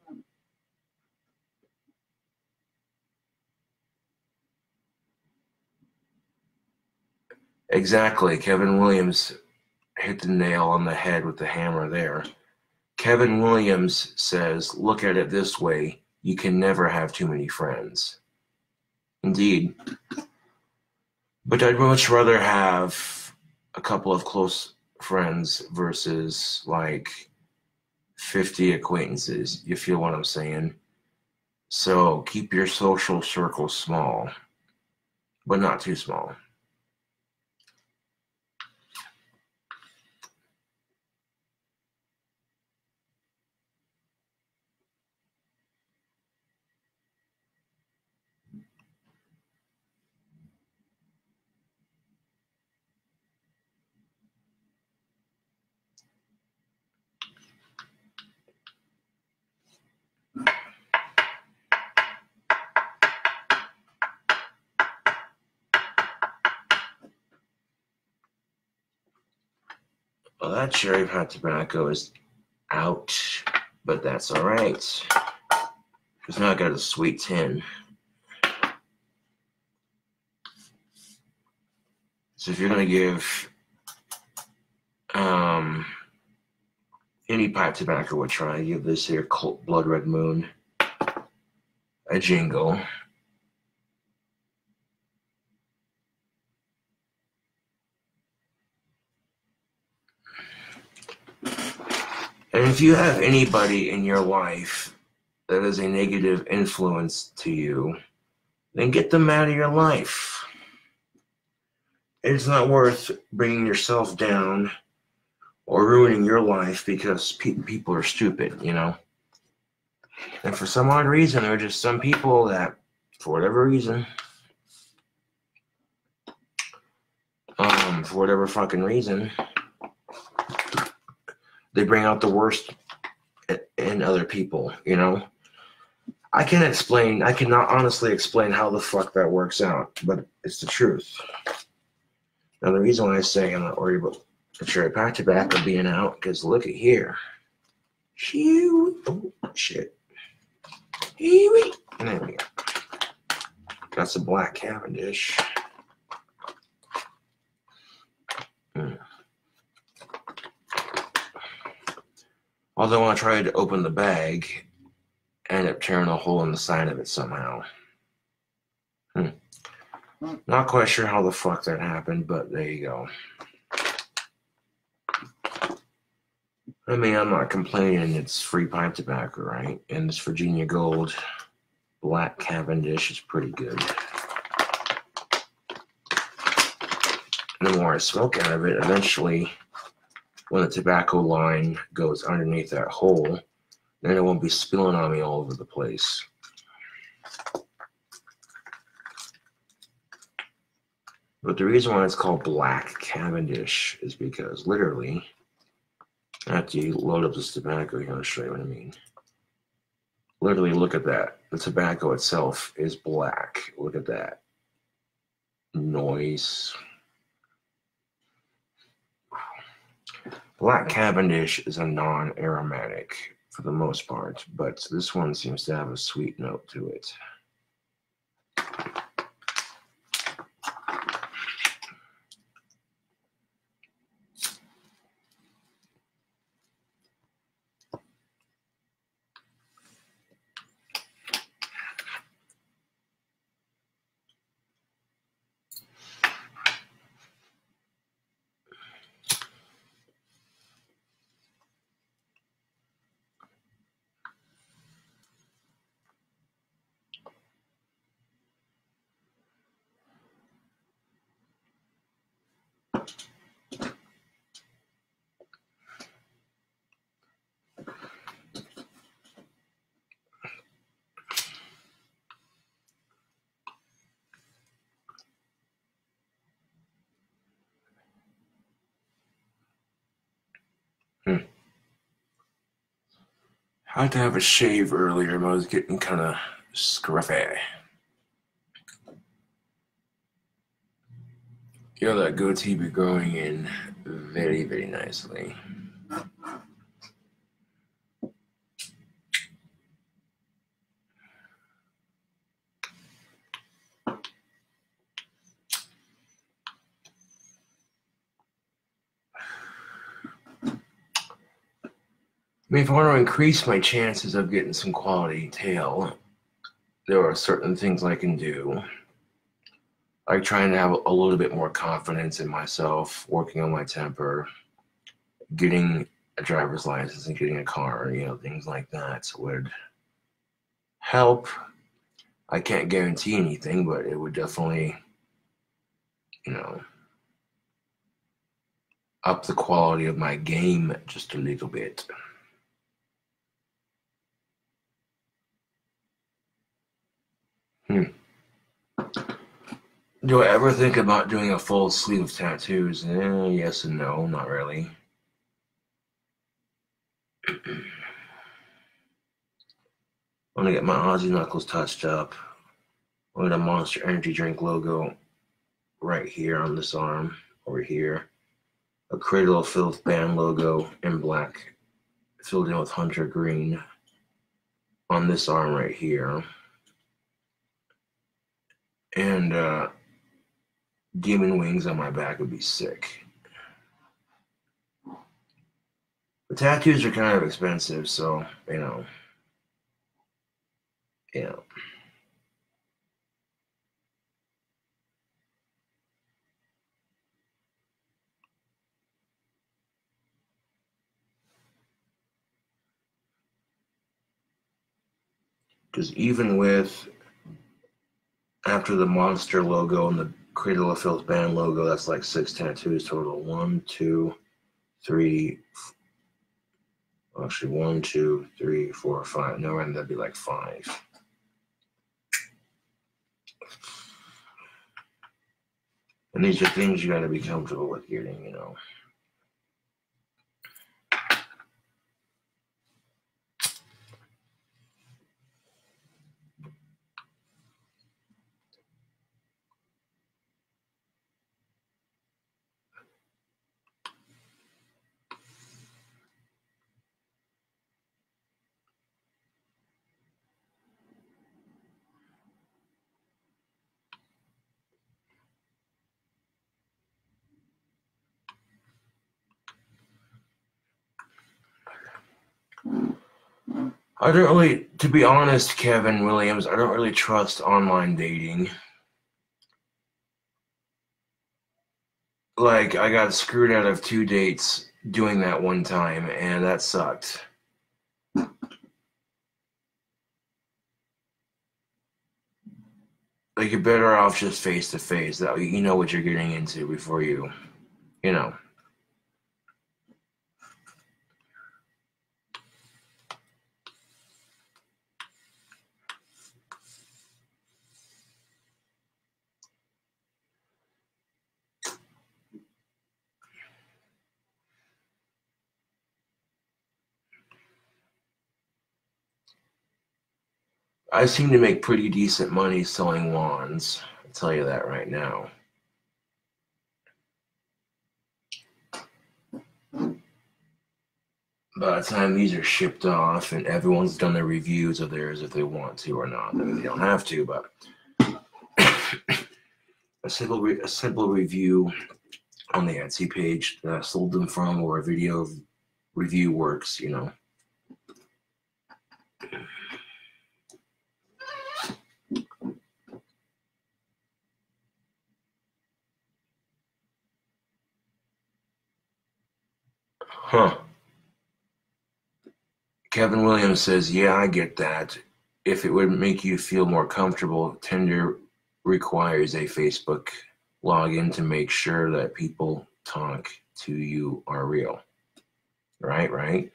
Exactly. Kevin Williams hit the nail on the head with the hammer there. Kevin Williams says, look at it this way, you can never have too many friends. Indeed. But I'd much rather have a couple of close friends versus like 50 acquaintances. You feel what I'm saying? So keep your social circle small, but not too small. Well, that cherry pie tobacco is out, but that's all right. Because now I got a sweet tin. So if you're going to give any pipe tobacco a try, give this here Blood Red Moon a jingle. And if you have anybody in your life that is a negative influence to you, then get them out of your life. It's not worth bringing yourself down or ruining your life because people are stupid, you know? And for some odd reason, there are just some people that, for whatever reason, for whatever fucking reason, they bring out the worst in other people, you know? I cannot honestly explain how the fuck that works out, but it's the truth. Now, the reason why I say I'm not worried about the cherry pie tobacco being out, because look at here. Oh, shit. There we go. Got some black Cavendish. Although when I tried to open the bag, I ended up tearing a hole in the side of it somehow. Not quite sure how the fuck that happened, but there you go. I mean, I'm not complaining. It's free pipe tobacco, right? And this Virginia Gold Black Cavendish is pretty good. And the more I smoke out of it, eventually, when the tobacco line goes underneath that hole, then it won't be spilling on me all over the place. But the reason why it's called Black Cavendish is because literally, after you load up this tobacco, here, I'll show you what I mean. Literally, look at that. The tobacco itself is black. Look at that. Noise. Black Cavendish is a non-aromatic for the most part, but this one seems to have a sweet note to it. I had to have a shave earlier, but I was getting kind of scruffy. You know, that goatee be growing in very, very nicely. I mean, if I want to increase my chances of getting some quality tail, there are certain things I can do. Like trying to have a little bit more confidence in myself, working on my temper, getting a driver's license and getting a car, you know, things like that would help. I can't guarantee anything, but it would definitely, you know, up the quality of my game just a little bit. Do I ever think about doing a full sleeve of tattoos? Yes and no, not really. I'm gonna get my Aussie knuckles touched up. I'm gonna Monster Energy Drink logo right here on this arm, over here. A Cradle of Filth band logo in black, filled in with hunter green on this arm right here. And demon wings on my back would be sick. The tattoos are kind of expensive, so, you know. Because even with, after the monster logo and the Cradle of Filth band logo, that's like 6 tattoos total. 1, 2, 3, actually 1, 2, 3, 4, 5. No, and that'd be like 5. And these are things you gotta be comfortable with getting, you know. I don't really, to be honest, Kevin Williams, I don't really trust online dating. Like, I got screwed out of 2 dates doing that one time, and that sucked. Like, you're better off just face to face. That you know what you're getting into before you know. I seem to make pretty decent money selling wands. I'll tell you that right now. By the time these are shipped off and everyone's done their reviews of theirs, if they want to or not, I mean, they don't have to, but a simple review on the Etsy page that I sold them from, or a video review works, you know. Huh. Kevin Williams says, yeah, I get that. If it would make you feel more comfortable, Tinder requires a Facebook login to make sure that people talk to you are real. Right?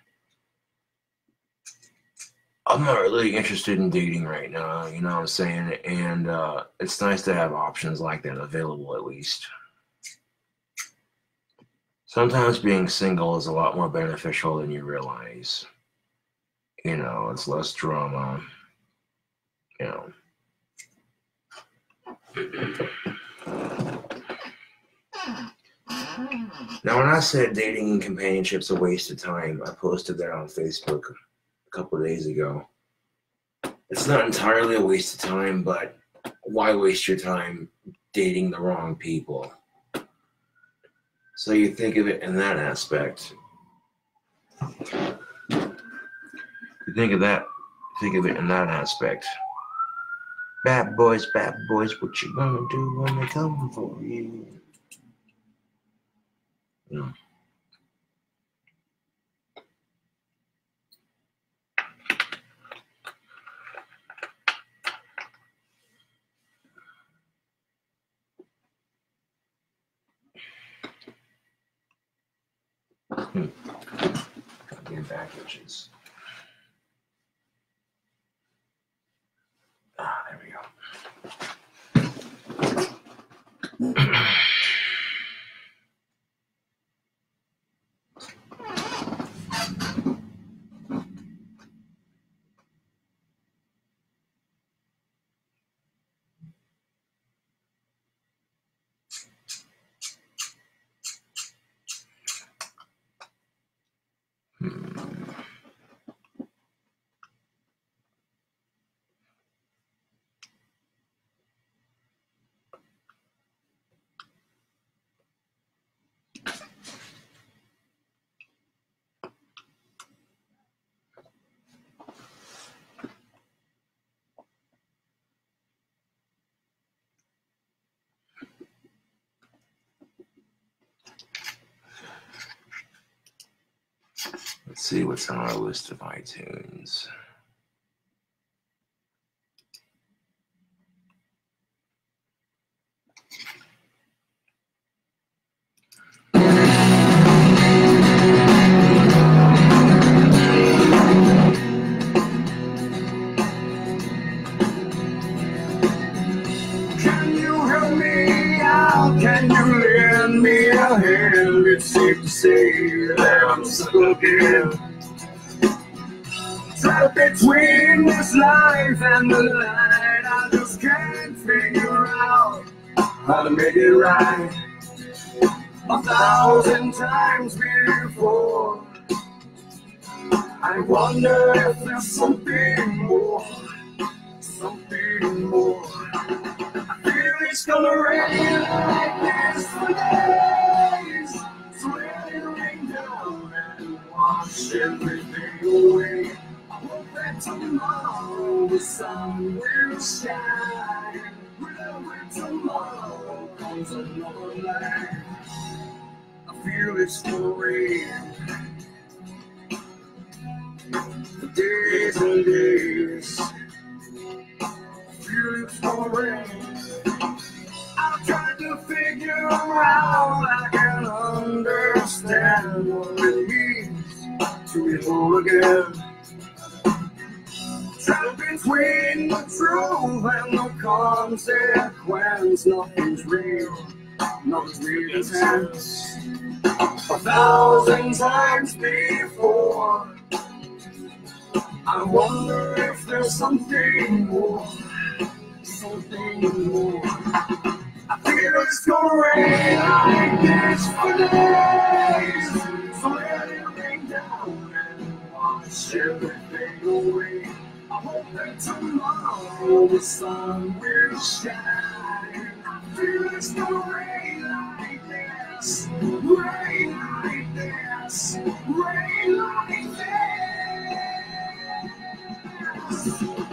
I'm not really interested in dating right now, you know what I'm saying? And it's nice to have options like that available at least. Sometimes being single is a lot more beneficial than you realize. You know, it's less drama. You know. Now, when I said dating and companionship's a waste of time, I posted that on Facebook a couple of days ago. It's not entirely a waste of time, but why waste your time dating the wrong people? So you think of it in that aspect. You think of it in that aspect. Bad boys, what you gonna do when they come for you? You know. Goddamn back itches. There we go. Let's see what's on our list of iTunes. Can you help me out? Can you lend me a hand? It's safe to say that I'm stuck again. Trapped between this life and the light, I just can't figure out how to make it right. 1,000 times before, I wonder if there's something more. I feel it's gonna rain like this for days. So let it rain down and wash everything away. I hope that tomorrow the sun will shine. Whenever tomorrow comes another light, I feel it's gonna rain for days and days. It's gonna rain. I'm trying to figure out, I can understand what it means to be whole again. Trapped between the truth and the consequence, nothing's real, nothing's real intense. 1,000 times before, I wonder if there's something more, something more. I feel it's gonna rain like this for days. So let it rain down and wash everything away. I hope that tomorrow the sun will shine. I feel it's gonna rain like this, rain like this, rain like this.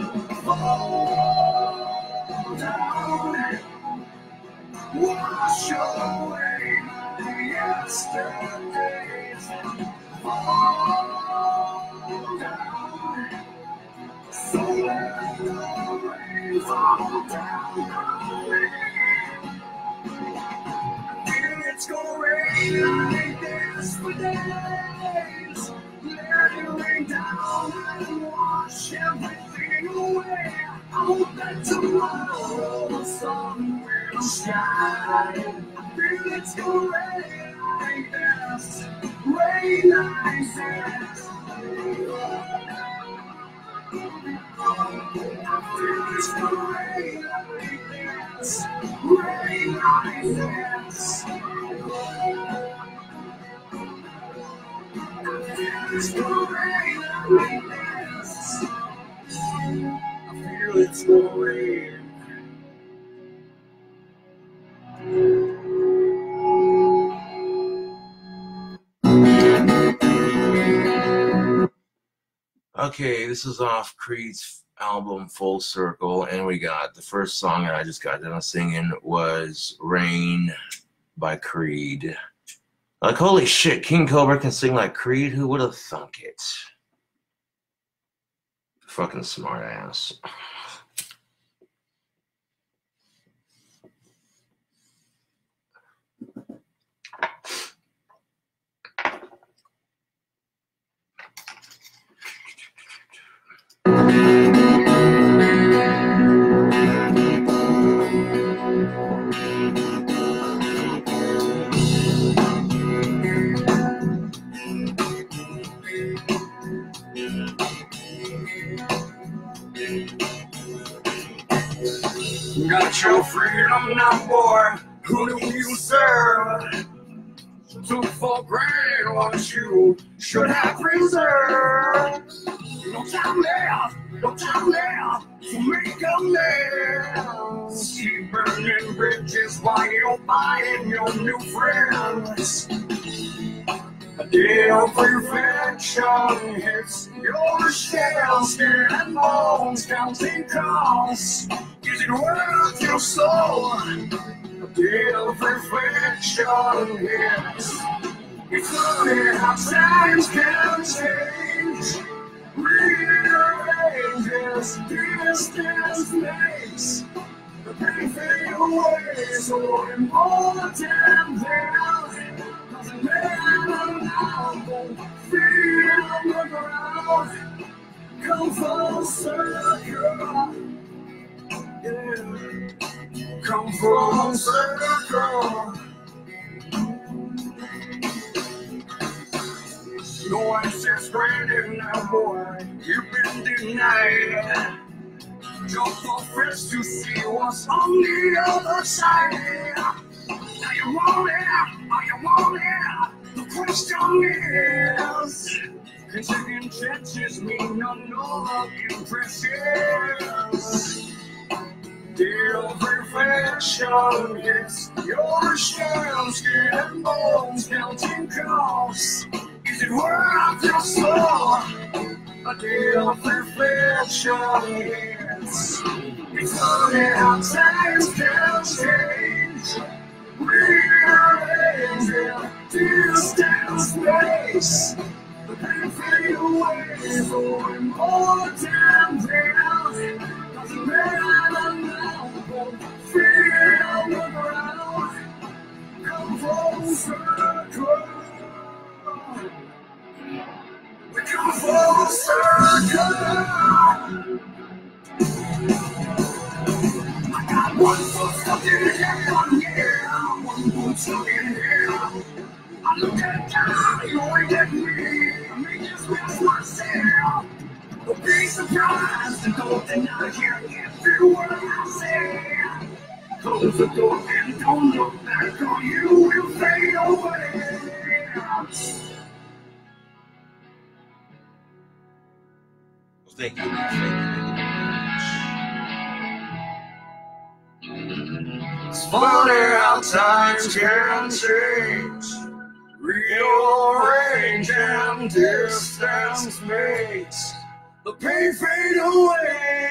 Fall down. Wash away my yesterdays. Fall down. So let the rain fall down on me. And it's gonna rain like this for days. Let it rain down and wash everything away. I hope that tomorrow the sun will shine. I feel it's gonna rain like this, rain like this. I feel it's gonna rain like this, rain like this. I feel it's gonna rain like this. I feel it's gonna rain. Okay, this is off Creed's album Full Circle, and we got the first song that I just got done singing was Rain by Creed. Like, holy shit, King Cobra can sing like Creed? Who would have thunk it? Fucking smart ass. Got your freedom now, boy. Who do you serve? Took for granted what you should have preserved. No time left to make amends. Keep burning bridges while you're buying your new friends. A day of perfection hits your shell, skin and bones, counting costs. Is it worth your soul? A day of perfection hits. It's funny how times can change. Rearranges, distance makes the pain fade away. So important down. Feet on the ground, come full circle, yeah. Come full circle. No access granted now, boy. You've been denied. Jump for first to see what's on the other side. Now you want it, now you want it. The question is, taking chances mean no impressions. Deal perfection hits your shell, skin and bones, counting costs. Is it worth your soul? A deal perfection hits. It's funny how times can change. Rearranging distance space. The pain fade away for more time down. Doesn't matter now. Feet on the ground. Come full circle. We come full circle. One foot stuck in here, one foot stuck in here. I look at God, you ain't at me. I make this mess myself. Don't be surprised and don't deny here if you what I say. Close the door and don't look back or you will fade away. Thank you. It's funny how times can change. Rearrange and distance makes the pain fade away.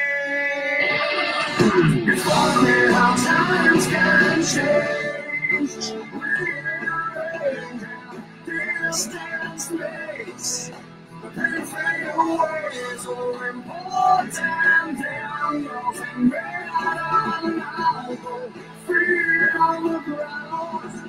It's funny how times can change. Rearrange and distance makes the pain fade away. So important down nothing better. Free on the ground.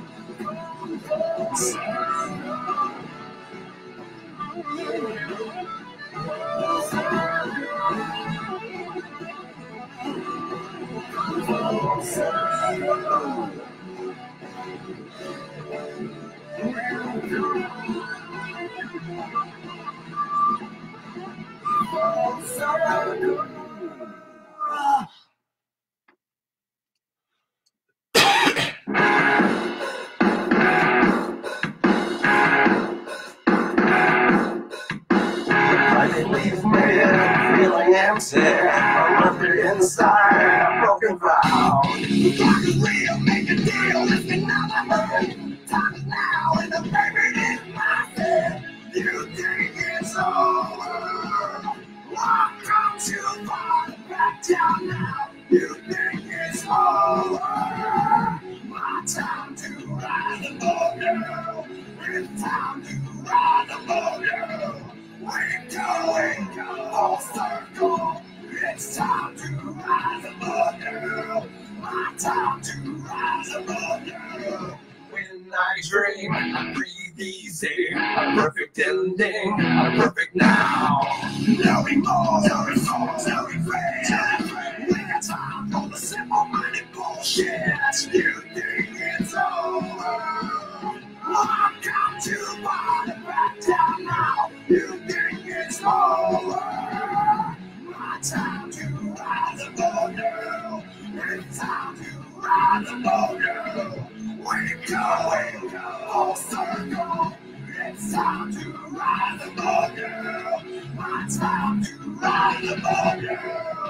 I'm inside a broken vow. The clock is real, make a deal, if you never heard. Time is now, and the baby is my head. You think it's over? Welcome to the back down now. You think it's over? My time to rise above you. It's time to rise above you. Wake up, full circle. It's time to rise above you. My time to rise above you. When I dream, I breathe easy. A perfect ending, a perfect now. No remorse, no remorse, no regret. We got time for the simple-minded bullshit. You think it's over? Welcome to the back down now. You think it's over? My time to rise above you. It's time to rise above you. Wake up, full circle. It's time to rise above you. My time to rise above you.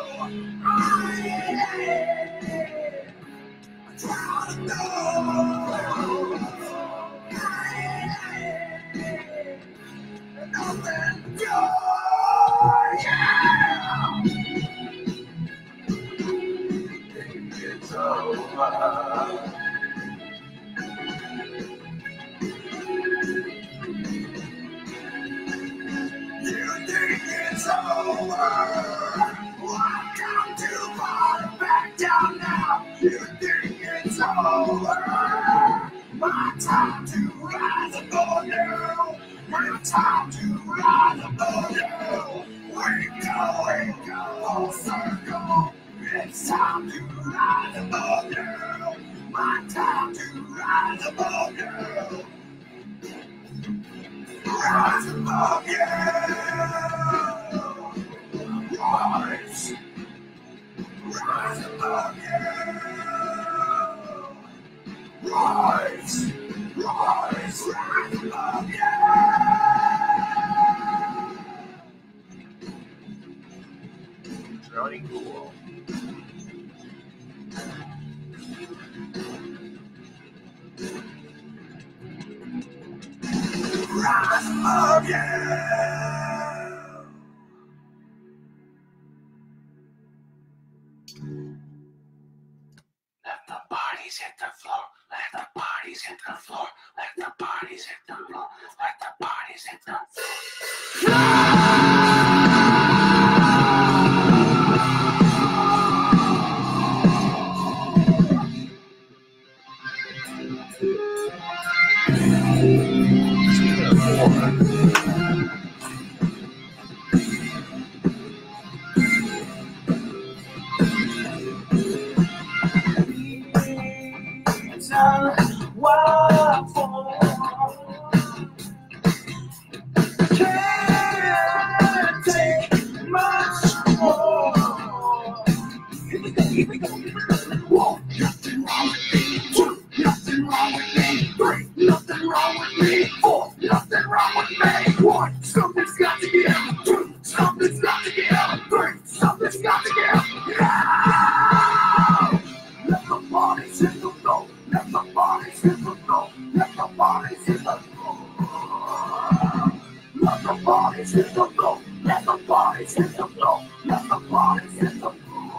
I try to know. Open the door, yeah. It's over. You think it's over? Welcome to the back down now. You think it's over? My time to rise above you. My time to rise above you. Wake up, full circle. It's time to rise above you. My time to rise above you. Rise above you. Rise. Rise above you. Rise. Rise. Rise above you. Really cool. Rise above you. Let the bodies hit the floor. Let the bodies hit the floor. Let the bodies hit the floor. Let the bodies hit the Can't take give. 2, something's got to give. 3, something's got to give. Yeah! Let the bodies hit the floor. Let the bodies hit the floor. Let the bodies hit the floor. Let the bodies hit the floor. Let the bodies hit the floor. Let the bodies hit the floor.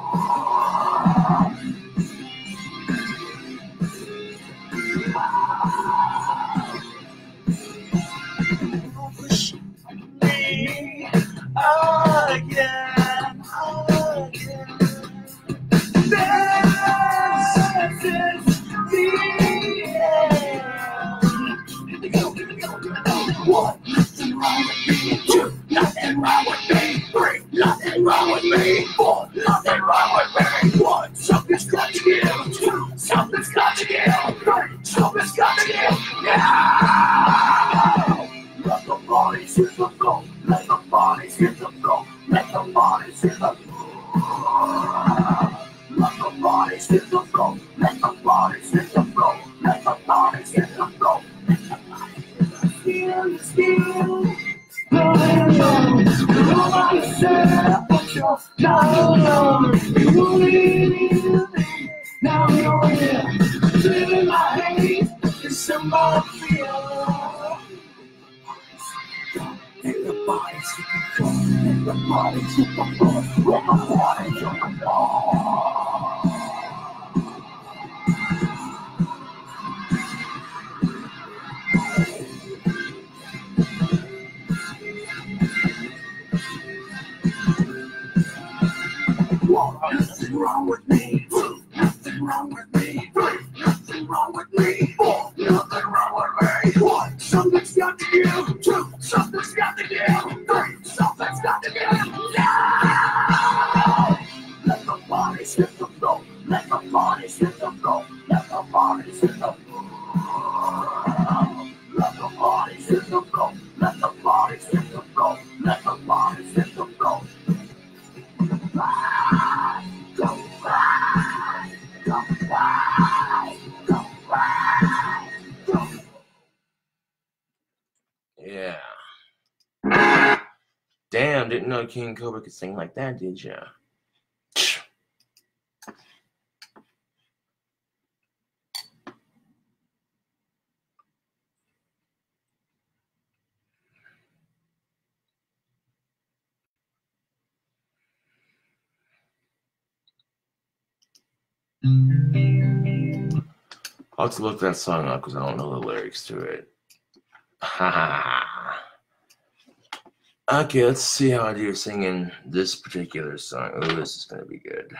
Again. This is the end. 1, nothing wrong with me. 2, nothing wrong with me. 3, nothing wrong with me. 4, nothing wrong with me. 1, something's got to give. 2, something's got to give. 3, something's got to give. Yeah! Let the bodies hit the floor. Let the bodies hit the floor. Let the bodies hit the floor. Let the bodies hit the floor. Let the bodies hit the floor. Let the bodies hit the floor. Let the bodies hit the floor. Nobody said but you're not alone. You won't leave me. Now you're here. Feeling my hate. It's somebody feel. Let the bodies hit the floor. Let the bodies hit the floor. Let the bodies hit the floor. Nothing wrong with me. 2, nothing wrong with me. 3, nothing wrong with me. 4, nothing wrong with me. 1, something's got to give. 2, something's got to give. 3, something's got to give. Yeah! Let the bodies hit the floor. Let the bodies hit the floor. Let the bodies hit the floor. Let the bodies hit the floor. Let the bodies hit the floor. Let the bodies hit the floor. Yeah. Damn, didn't know King Cobra could sing like that, did ya? I'll have to look that song up because I don't know the lyrics to it. Okay, let's see how I do singing this particular song. Oh, this is going to be good.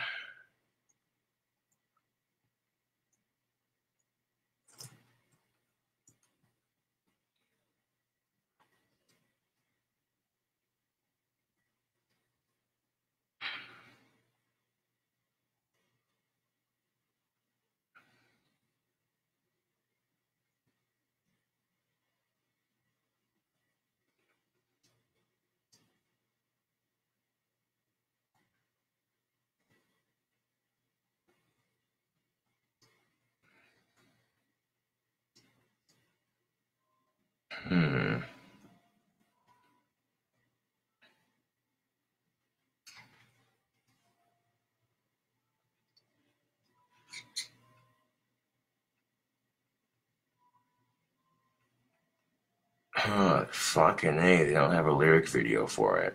Fucking A, they don't have a lyric video for it.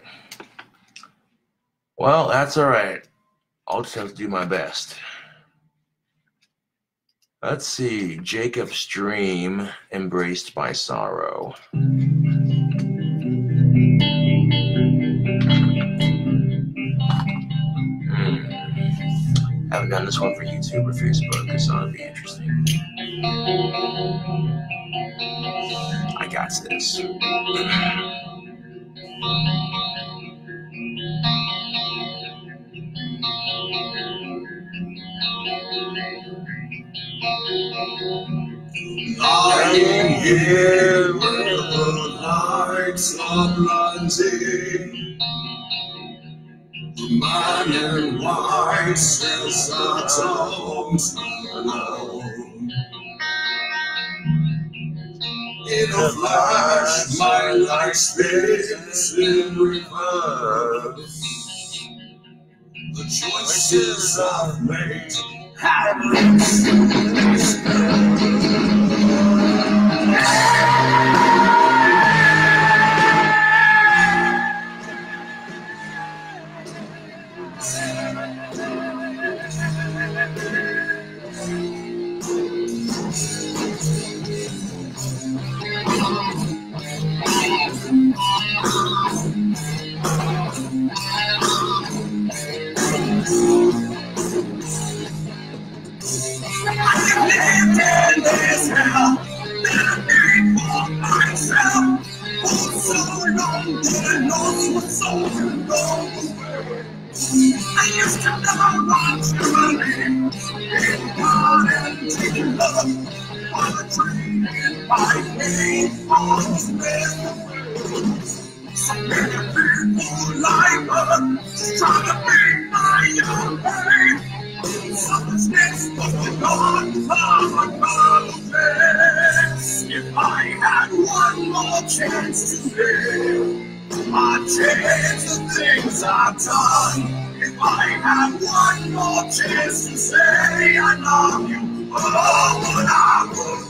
Well, that's all right. I'll just have to do my best. Let's see. Jacob's Dream, Embraced by Sorrow. Haven't done this one for YouTube or Facebook, so it'll be interesting. I got this. Lying here where the lights are blinding, the man in white says I don't know. In a flash, my life spins in reverse. The choices I've made have if I had one more chance to live, I'd change the things I've done. If I had one more chance to say I love you, oh, what I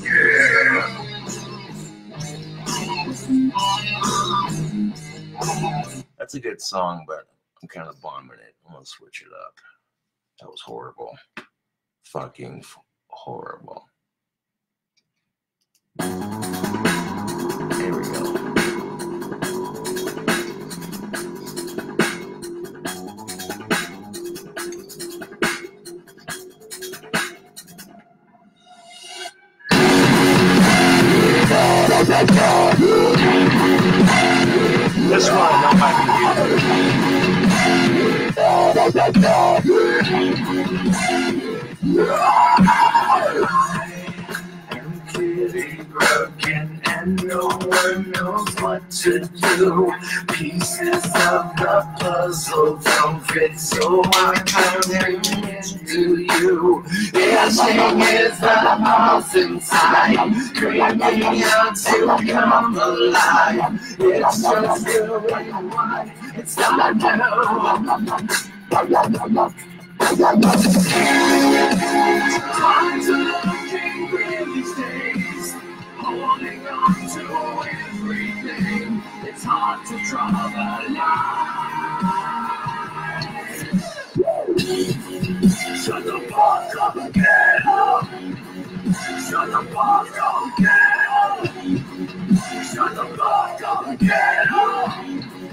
would give. That's a good song, but I'm kind of bombing it. I'm gonna switch it up. That was horrible. Fucking horrible. Here we go. This one I know I I'm clearly broken and no one knows what to do. Pieces of the puzzle don't fit, so I'm coming into you. Itching is the house inside, screaming out to come alive. It's just doing what it's gonna do. Times are looking grim these days, holding on to everything. It's hard to draw the line. Shut the fuck up and get up. Shut the fuck up and get up. Shut the fuck up and get up.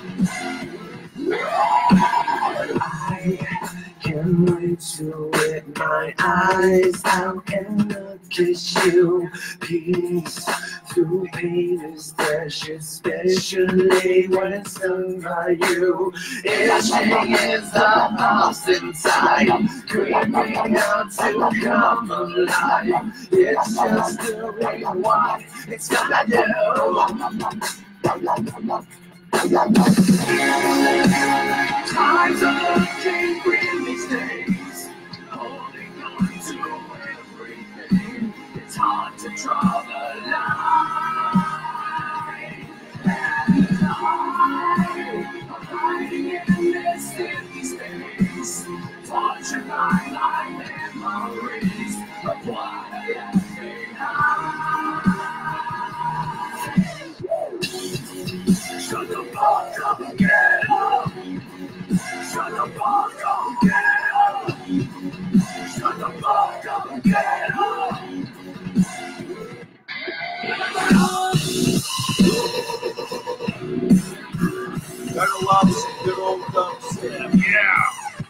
I can't wait to wet my eyes out and kiss you. Peace through pain is precious, especially when it's done by you. Itching is the house inside, screaming out to come alive. It's just doing what it's gonna do. Times are looking grim these days, holding on to everything. It's hard to draw the line. And I'm hiding in this empty space, tortured by my memories of what I left behind. Shut the fuck up and get up. Shut the fuck up and get up. Shut the fuck up and get up. Gotta love some good old dubstep. Yeah.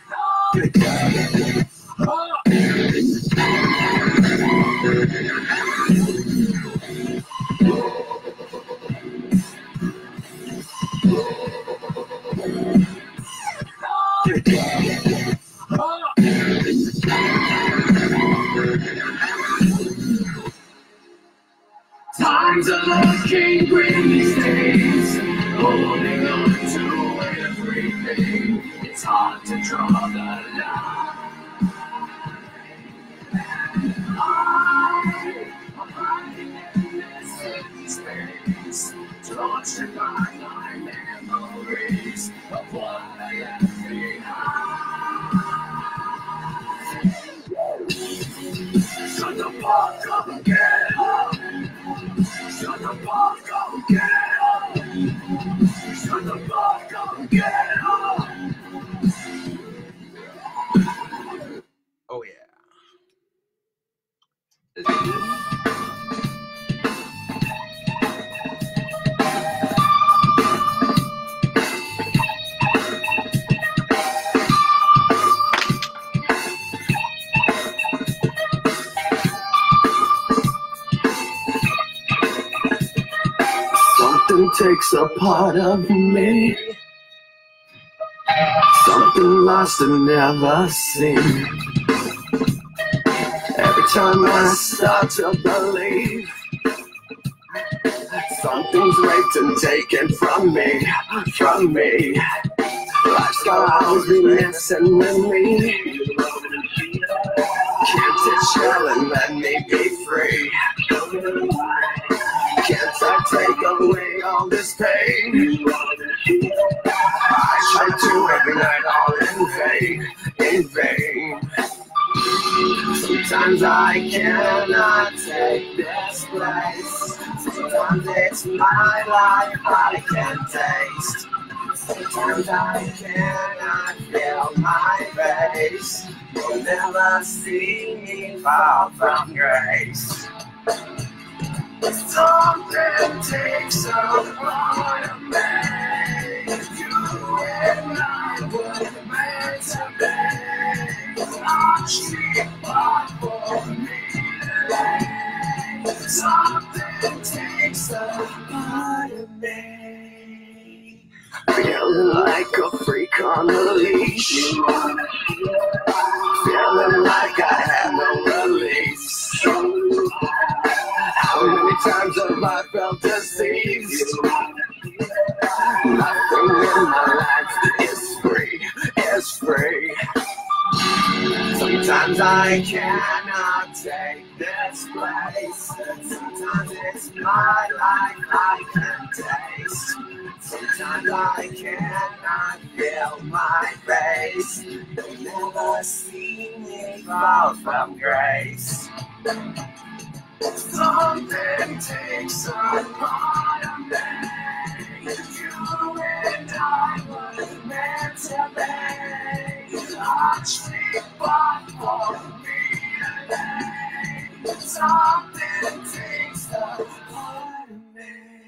Times are looking grim these days, holding on to everything. It's hard to draw the line. And I'm hiding in this empty space. thoughts and my memories of what I left behind. Shut the fuck up and get up. Shut the fuck up and get up. Shut the fuck up and get up. Oh yeah. Something takes a part of me. Something lost and never seen. Every time I start to believe something's raped and taken from me, from me. Life's gonna always be messing with me. Can't it chill and let me be free? Can't I take away all this pain? I try to every night, all in vain, in vain. Sometimes I cannot take this place. Sometimes it's my life I can't taste. Sometimes I cannot feel my face. You'll never see me fall from grace. Something takes a part of me. You and I were meant to be. I'm cheap, but for me today. Something takes a part of me. Feeling like a freak on a leash. Feeling like I have no release. How many times have I felt disease? Nothing in my life is free, is free. Sometimes I cannot take this place. Sometimes it's my life I can taste. Sometimes I cannot feel my face. You'll never see me fall from grace. Something takes a part of me. You and I were meant to be. A tree but for me today. Something takes a part of me.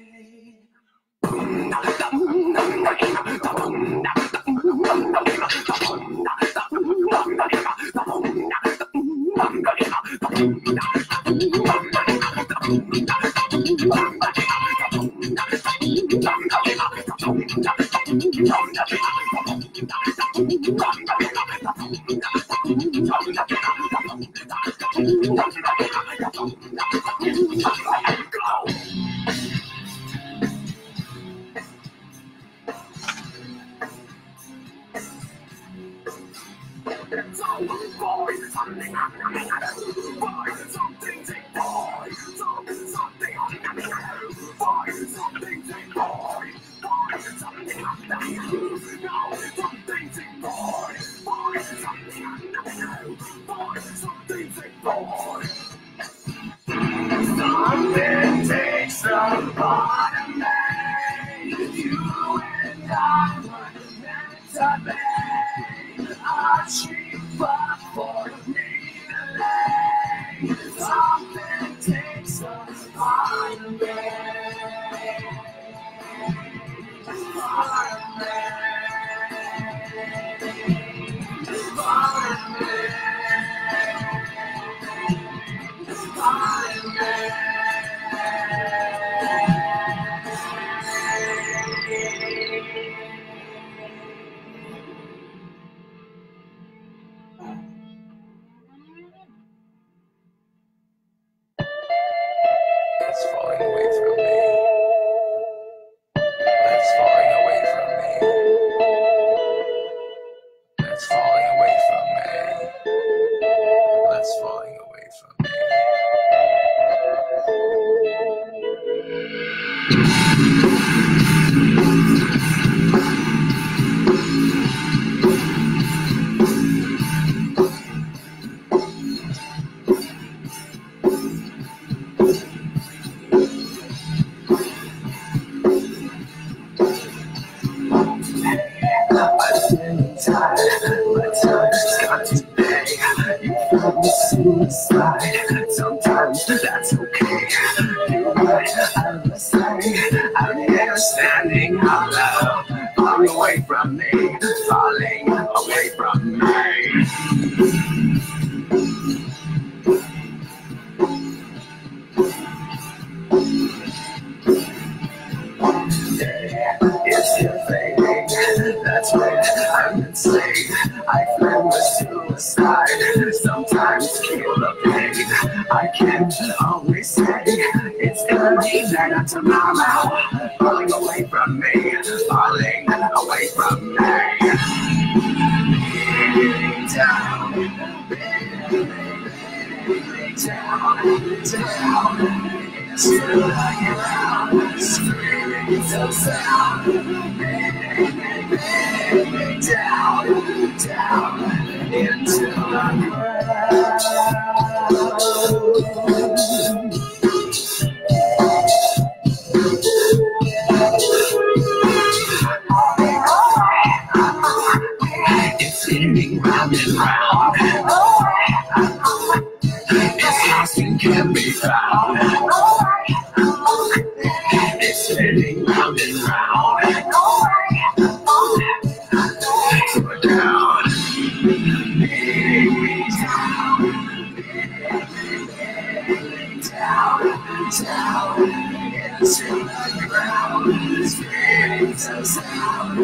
Something takes a part of me. You and I were meant to be. A tree but for me today. suicide. Sometimes that's okay. You might understand. I'm here standing hollow, falling away from me, falling away from me. It's your fading, that's when I'm insane. I fled with suicide, sometimes kill the pain. I can't always say it's gonna be better tomorrow. Falling away from me, falling away from me. Down, down, into the ground, screaming so sound. Down, down, into the ground. It's spinning round and round. It's lost and can't be found. It's spinning round and round. So down, down, into the ground, spinning so sound.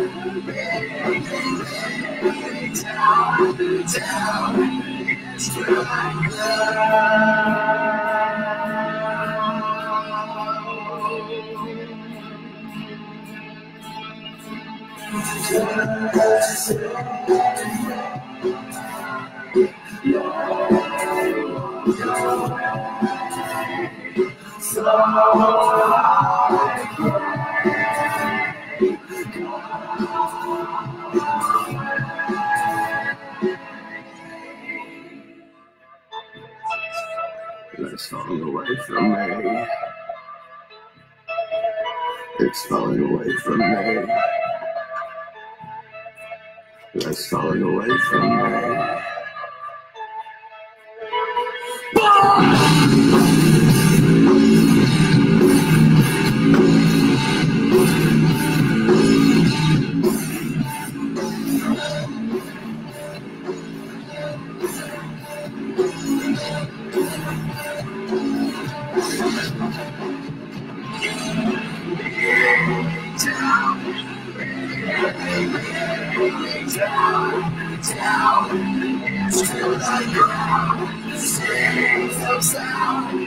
Down, down, into the ground. It's falling away from me. It's falling away from me. It's falling away from me. Down, into the ground, singing so sound.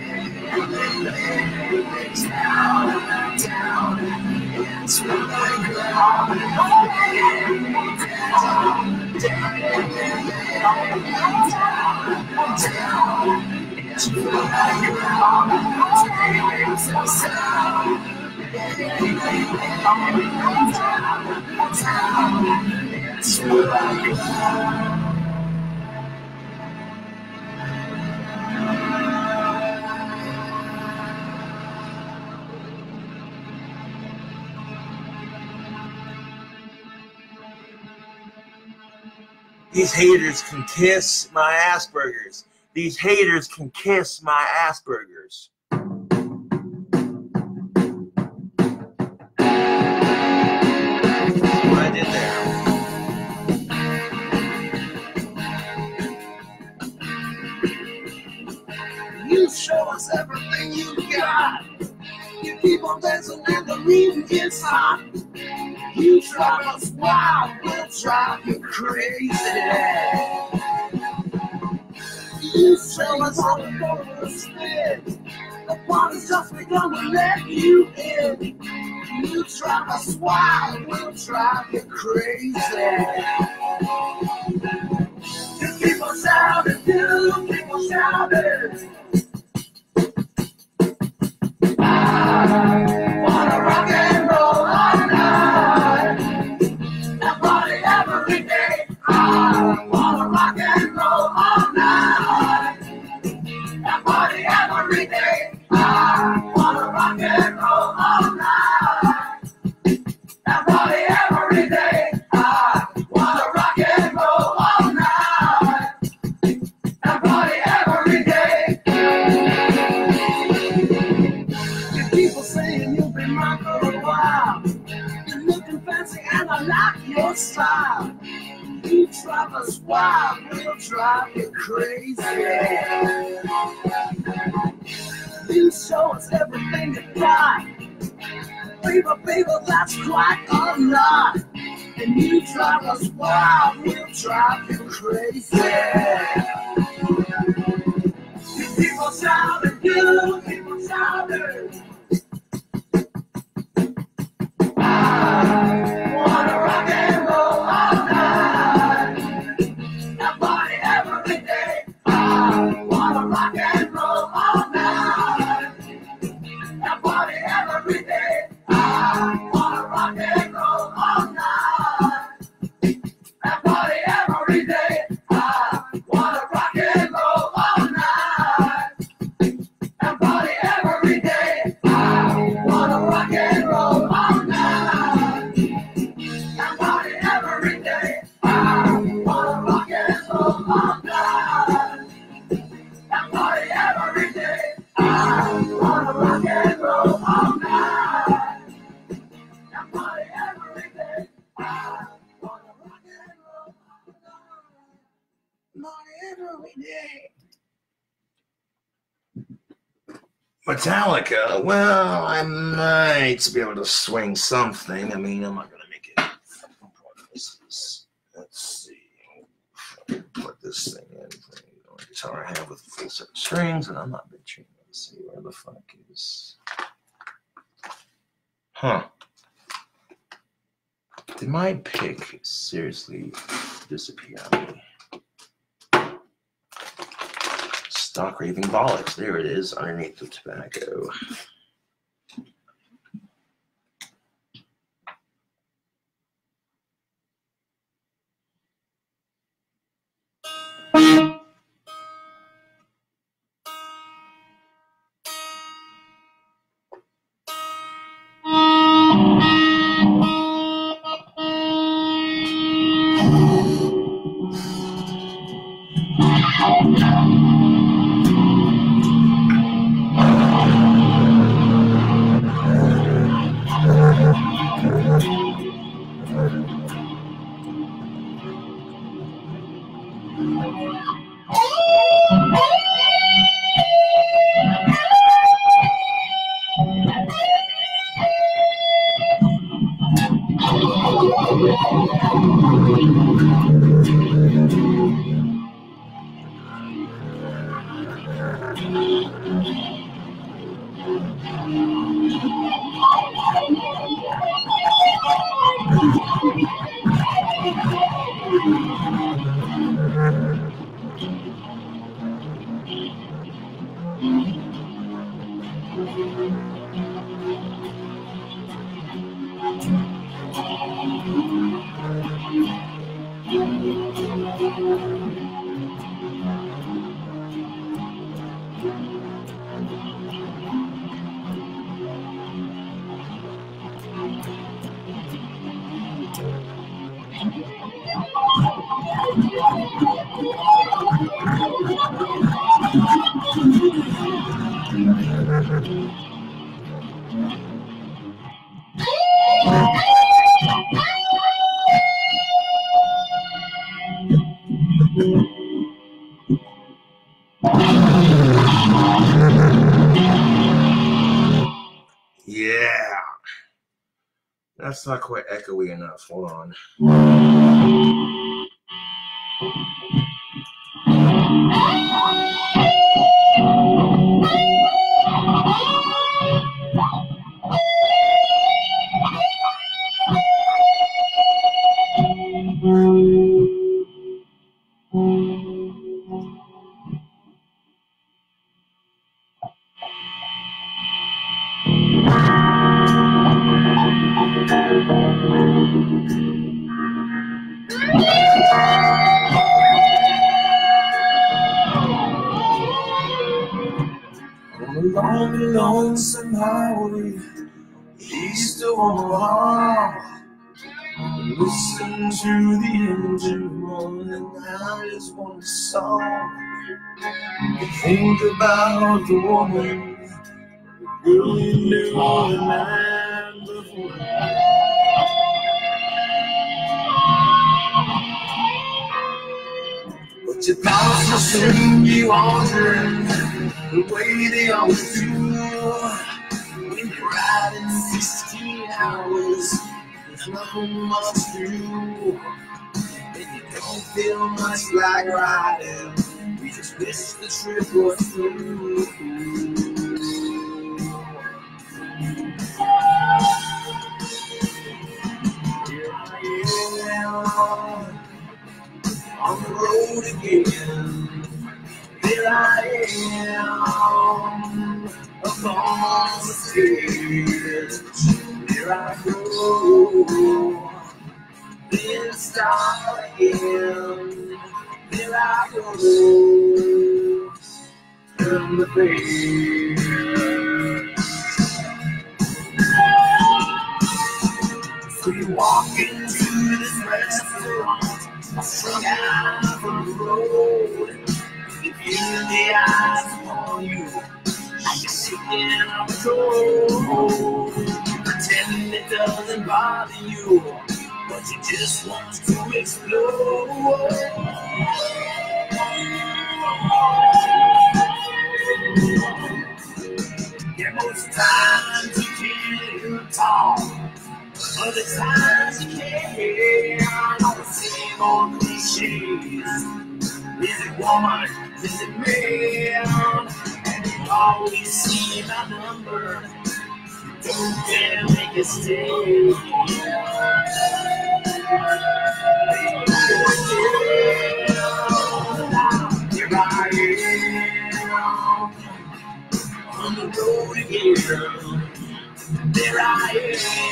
Down, down, into the ground. Down, into the ground, singing so sound. These haters can kiss my Asperger's. These haters can kiss my Asperger's. What I did there. You show us everything you got. You keep on dancing and the music gets hot. You drive us wild, we'll drive you crazy. You show us how to go to the spin. The party's just begun to let you in. You drive us wild, we'll drive you crazy. You keep on shouting, you keep on shouting. I wanna rock and roll all night and party every day. I wanna rock and roll all night and party every day. I wanna rock and roll all night and party every day. I wanna rock and roll all night and party I like your style. You drive us wild, we'll drive you crazy. You show us everything you got. Baby, baby, that's quite a lot. And you drive us wild, we'll drive you crazy. People shouting, you people shouting. I wanna rock and roll all night. And party every day. I wanna rock and roll all night. And party every day. I wanna rock and roll all night. And party every day. I wanna rock and roll all night. And party every day. I wanna rock and roll all night. And party every day. I wanna rock and roll all night. And party every day. I wanna rock and roll all night. And party every day. I wanna rock and roll all night. Party every day. Metallica, well, I might be able to swing something. I mean, I'm not going to make it. Let's see. Put this thing in. The only guitar I have with a full set of strings, and I'm not bitching. Let's see, where the fuck is. Huh. Did my pick seriously disappear on me? Stock raving bollocks. There it is, underneath the tobacco. Yeah. That's not quite echoey enough. Hold on. Along the lonesome highway east of Omaha, listen to the engine running out as one song. Think about the woman who knew the man before. your thoughts will soon be wandering the way they always do. When you're riding 16 hours, there's nothing much to do. And you don't feel much like riding, you just wish the trip was through. Here I am on the road again. There I am upon the stage. There I go, then start again. There I go, turn the page. So you walk into this restaurant, strung out from the road. You feel the eyes upon you, like you're shaking on the cold. Pretend it doesn't bother you, but you just want to explode. Yeah, most times you can't even talk, other times you can't. All the same old cliches. Is it woman? Is it man? And you always see my number. Don't dare make it stay. Here I am on the road again. There I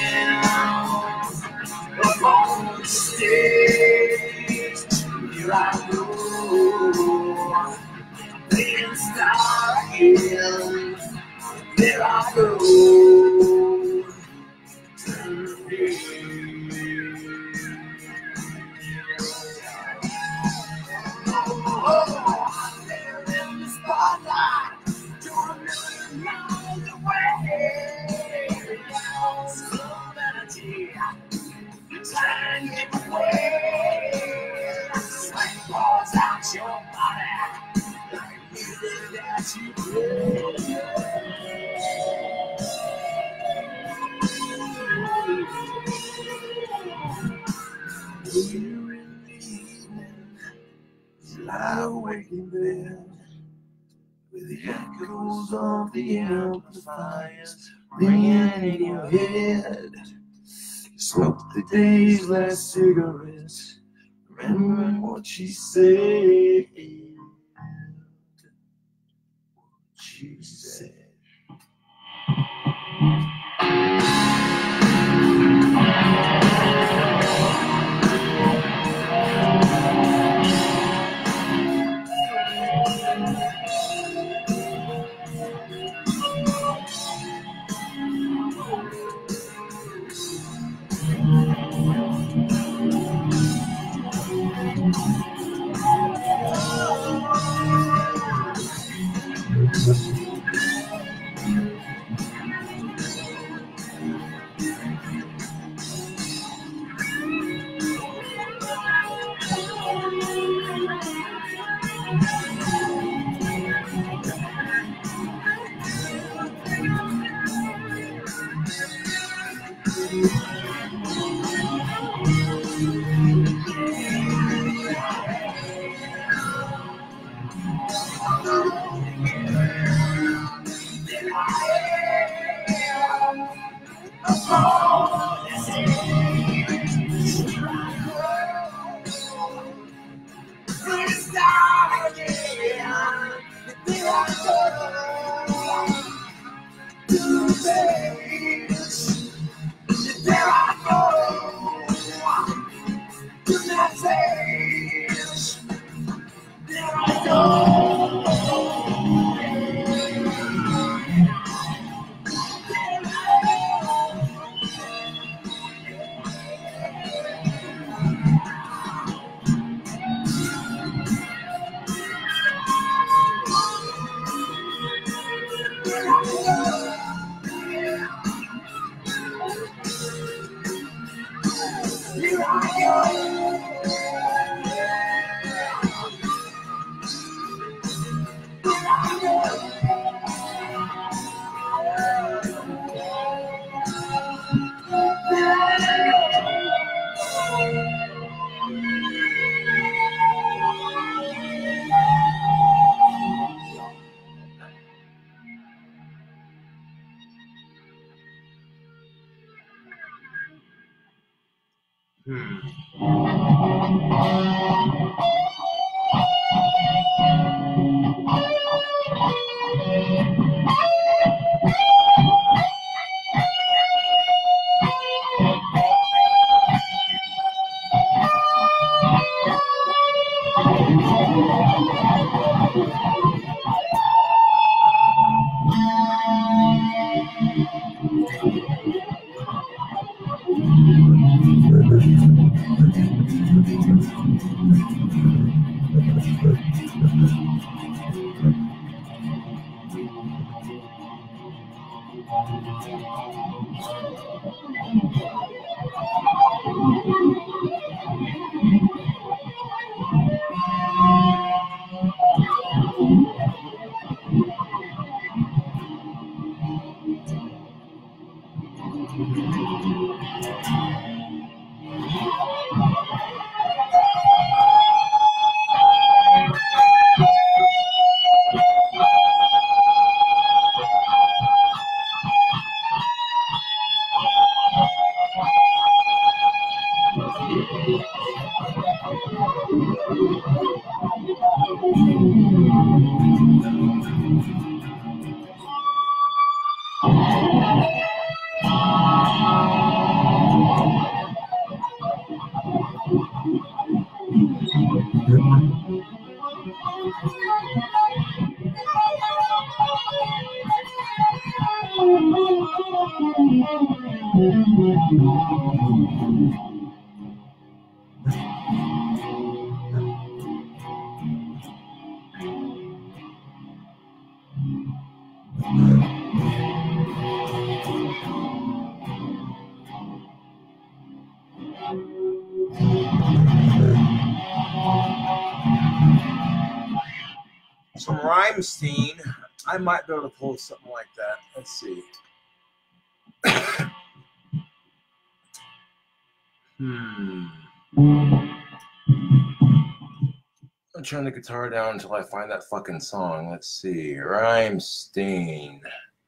am up on the stage. Here I go, then start again. There I go, turn the page. Oh, there in the spotlight, you're miles away. Slow energy, you're trying to get away. Sweat pours out your body like music that you play. Here in the evening, you lie awake in bed with the echoes of the amplifiers ringing in your head. You smoke the day's last cigarettes, remembering what she said. What she said. Some Rhymestein. I might be able to pull something like that. Let's see. I'll turn the guitar down until I find that fucking song. Let's see. Rhymestein.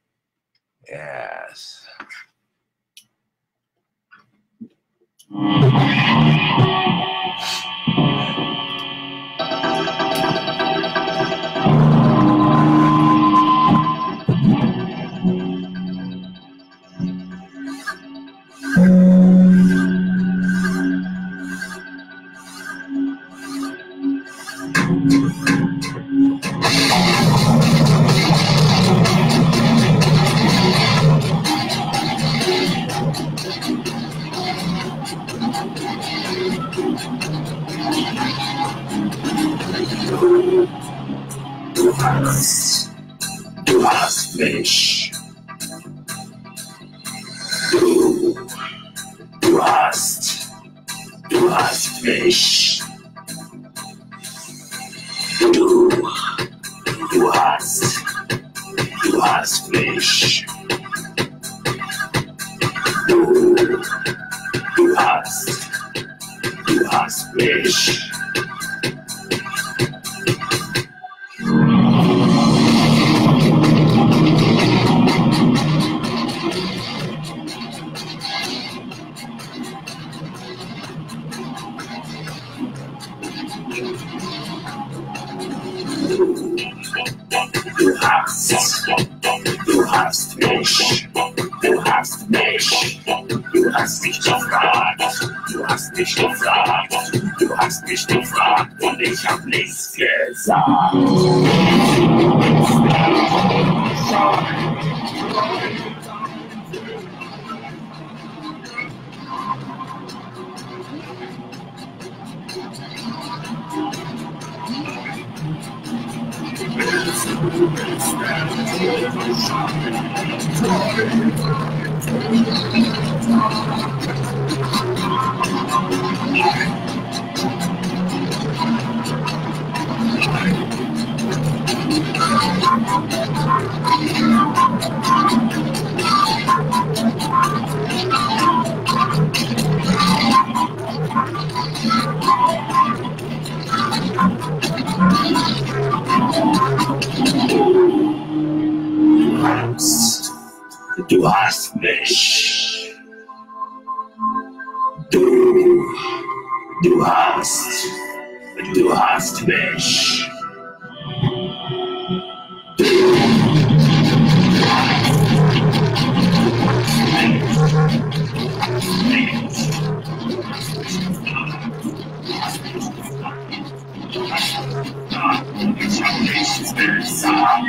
Yes. Du hast mich. Du hast mich. Du hast mich. Du hast mich. Du hast mich, du hast mich, du hast mich gefragt, du hast mich gefragt, du hast mich gefragt und ich hab nichts gesagt. Du hast mich. Du hast mich. Ich hab nichts gesagt.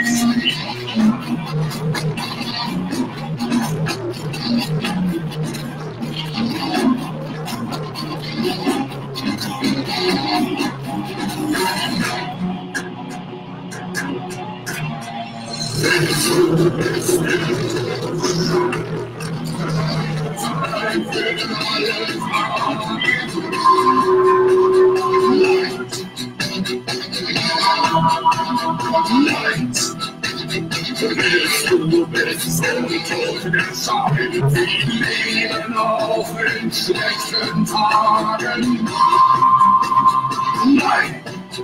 Du bist so tot entscheidend, wie Leben auch in schlechten Tagen. Nein!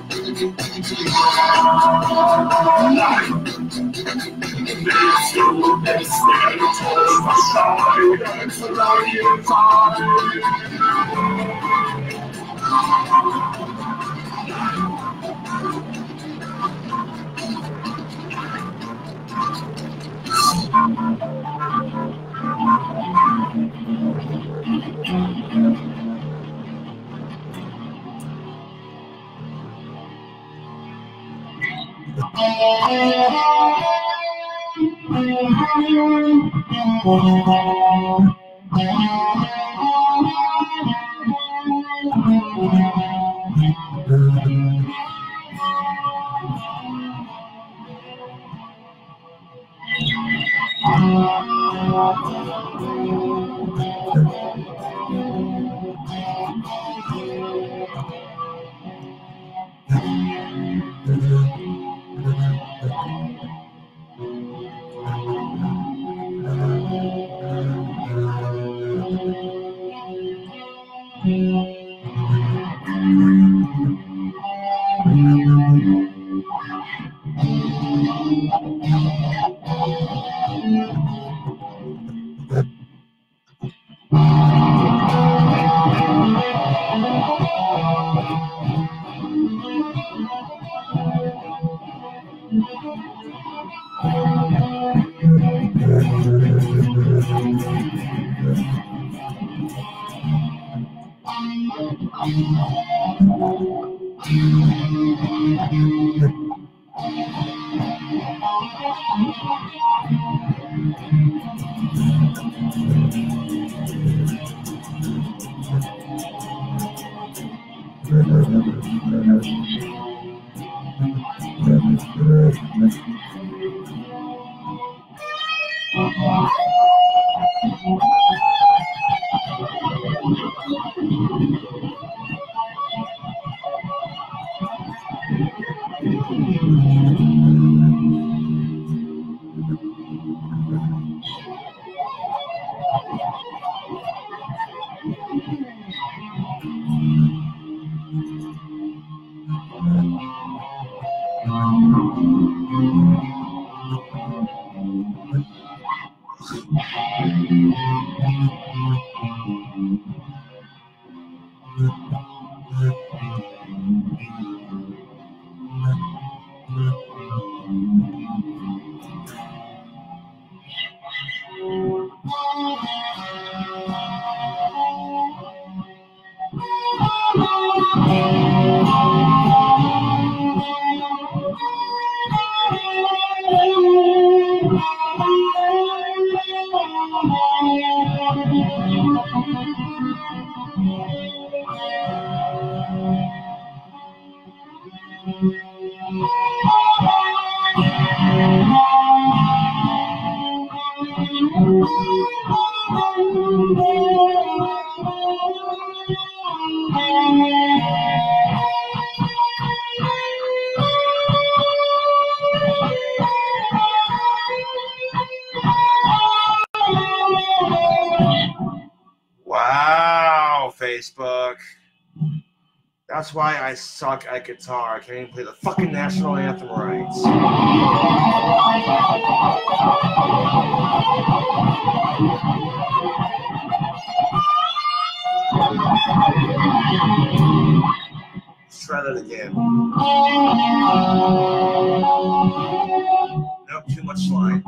Nein! Du bist der Tod verschweigend für deine Tage. Wow, Facebook. That's why I suck at guitar. I can't even play the fucking national anthem right. Let's try that again. Nope, too much slide.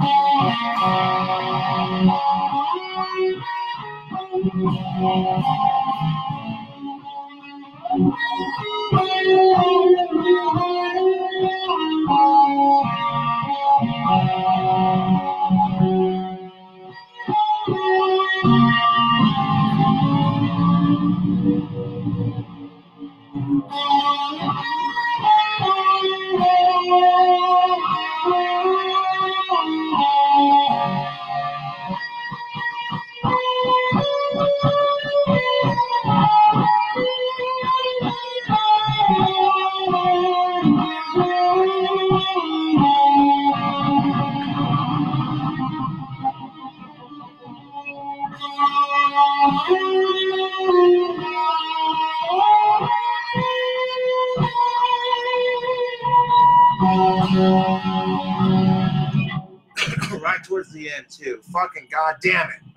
Right towards the end, too. Fucking goddamn it.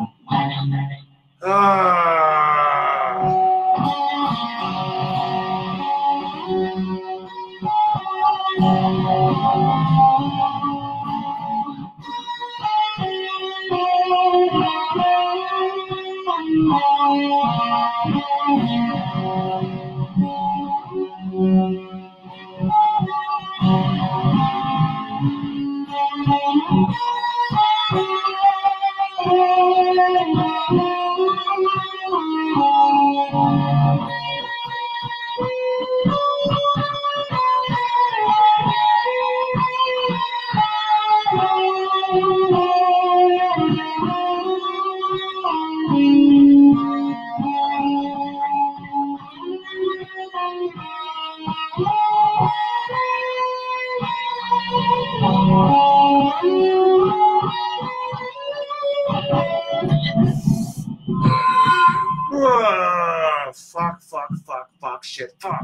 Fuck, shit, fuck.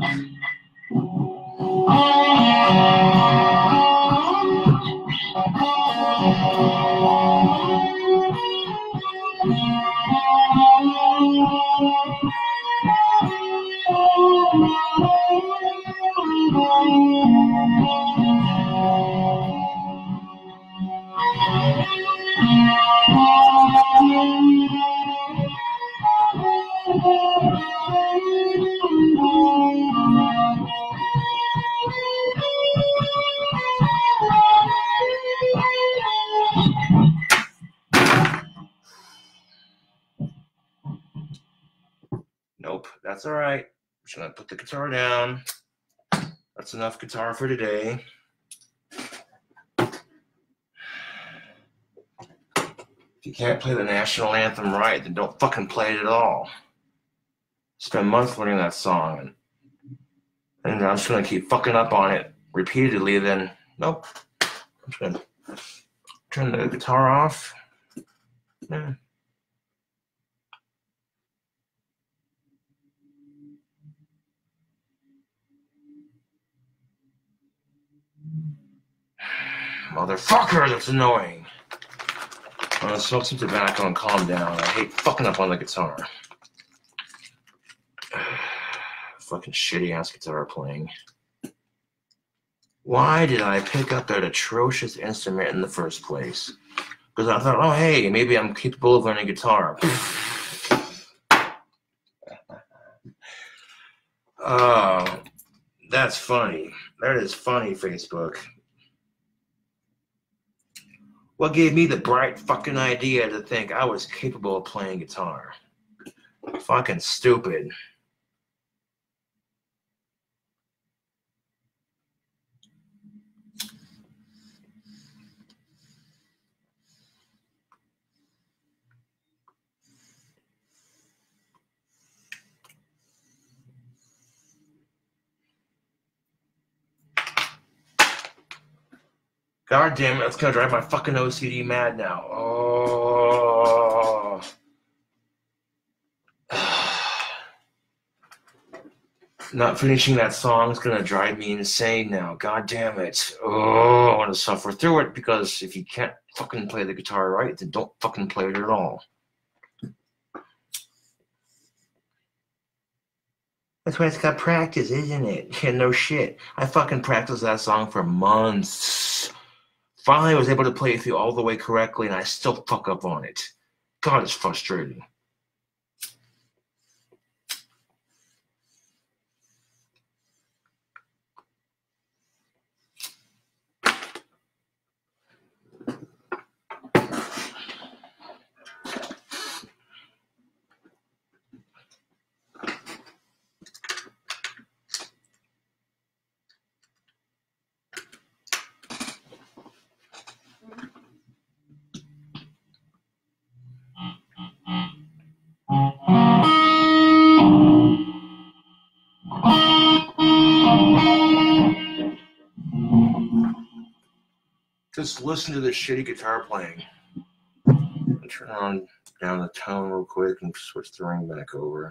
Nope, that's all right. I'm just gonna put the guitar down. That's enough guitar for today. If you can't play the national anthem right, then don't fucking play it at all. Spend months learning that song, and I'm just gonna keep fucking up on it repeatedly. Then nope, I'm just gonna turn the guitar off. Yeah. Motherfucker, that's annoying. I'm gonna smoke some tobacco and calm down. I hate fucking up on the guitar. Fucking shitty ass guitar playing. Why did I pick up that atrocious instrument in the first place? Because I thought, oh hey, maybe I'm capable of learning guitar. Oh, that's funny. That is funny, Facebook. What gave me the bright fucking idea to think I was capable of playing guitar? Fucking stupid. God damn it, that's gonna drive my fucking OCD mad now. Oh. Not finishing that song is gonna drive me insane now. God damn it. Oh, I want to suffer through it, because if you can't fucking play the guitar right, then don't fucking play it at all. That's why it's got practice, isn't it? Yeah, no shit. I fucking practiced that song for months. Finally, I was able to play it through all the way correctly, and I still fuck up on it. God, it's frustrating. Just listen to the shitty guitar playing. I'll turn down the tone real quick and switch the ring back over.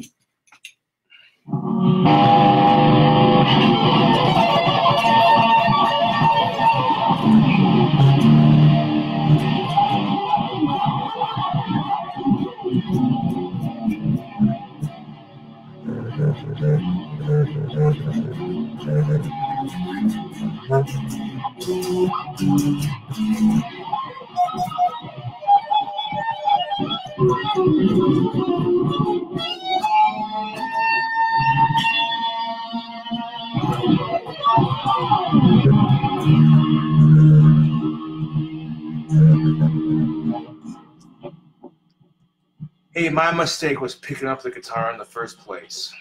Hey, my mistake was picking up the guitar in the first place.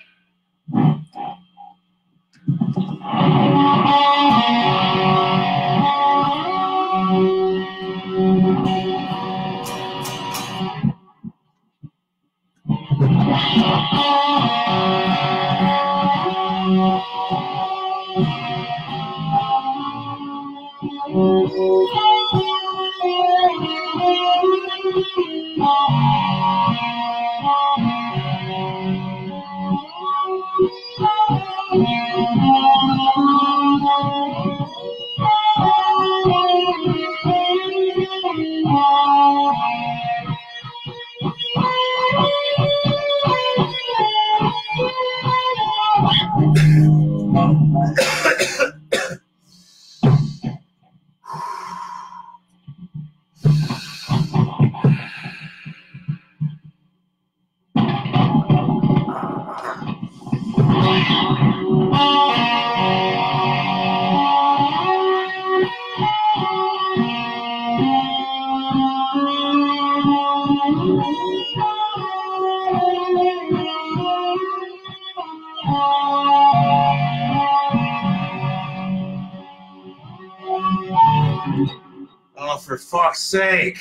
Oh, for fuck's sake.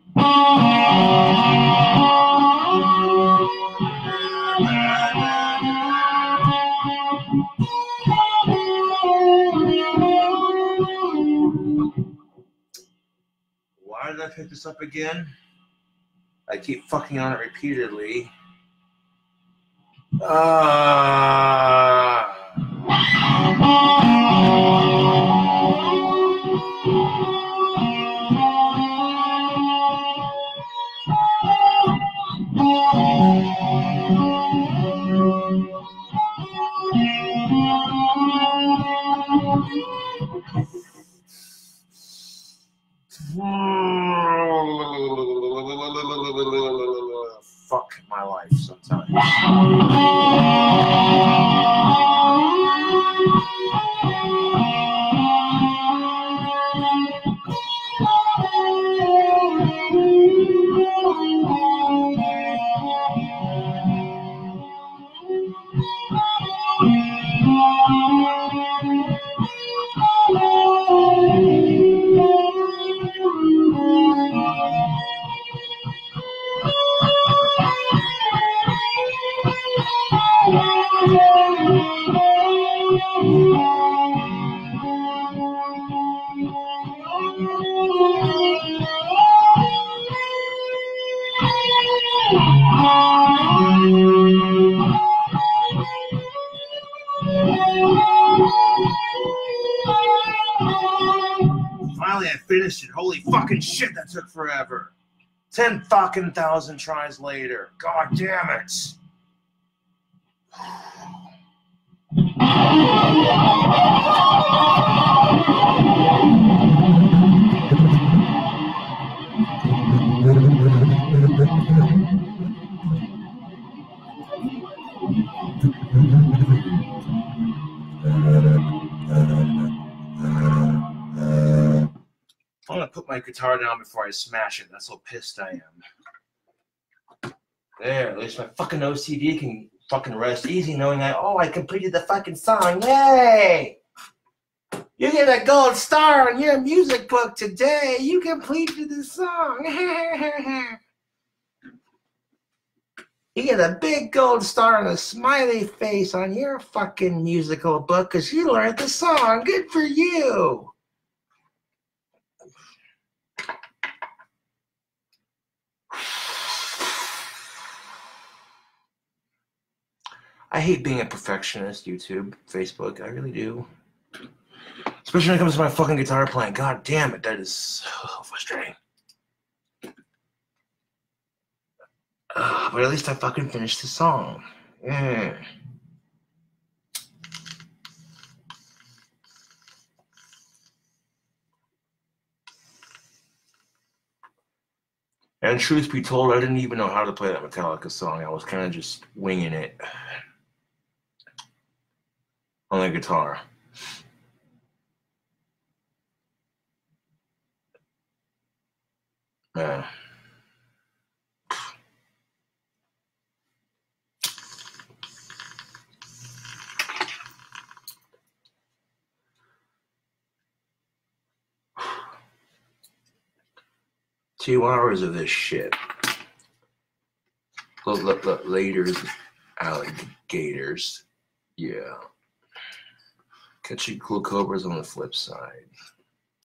Why did I pick this up again? I keep fucking on it repeatedly. Fuck my life sometimes. Finally, I finished it. Holy fucking shit, that took forever. 10,000 tries later. God damn it. I'm gonna put my guitar down before I smash it. That's how pissed I am. There, at least my fucking OCD can fucking rest easy knowing that, oh, I completed the fucking song. Yay! You get a gold star on your music book today. You completed the song. You get a big gold star and a smiley face on your fucking musical book because you learned the song. Good for you. I hate being a perfectionist, YouTube, Facebook. I really do. Especially when it comes to my fucking guitar playing. God damn it, that is so frustrating. But at least I fucking finished the song. Yeah. And truth be told, I didn't even know how to play that Metallica song. I was kind of just winging it on the guitar. Yeah. Two hours of this shit. Look, laters, alligators. Yeah. Catching cool cobras on the flip side.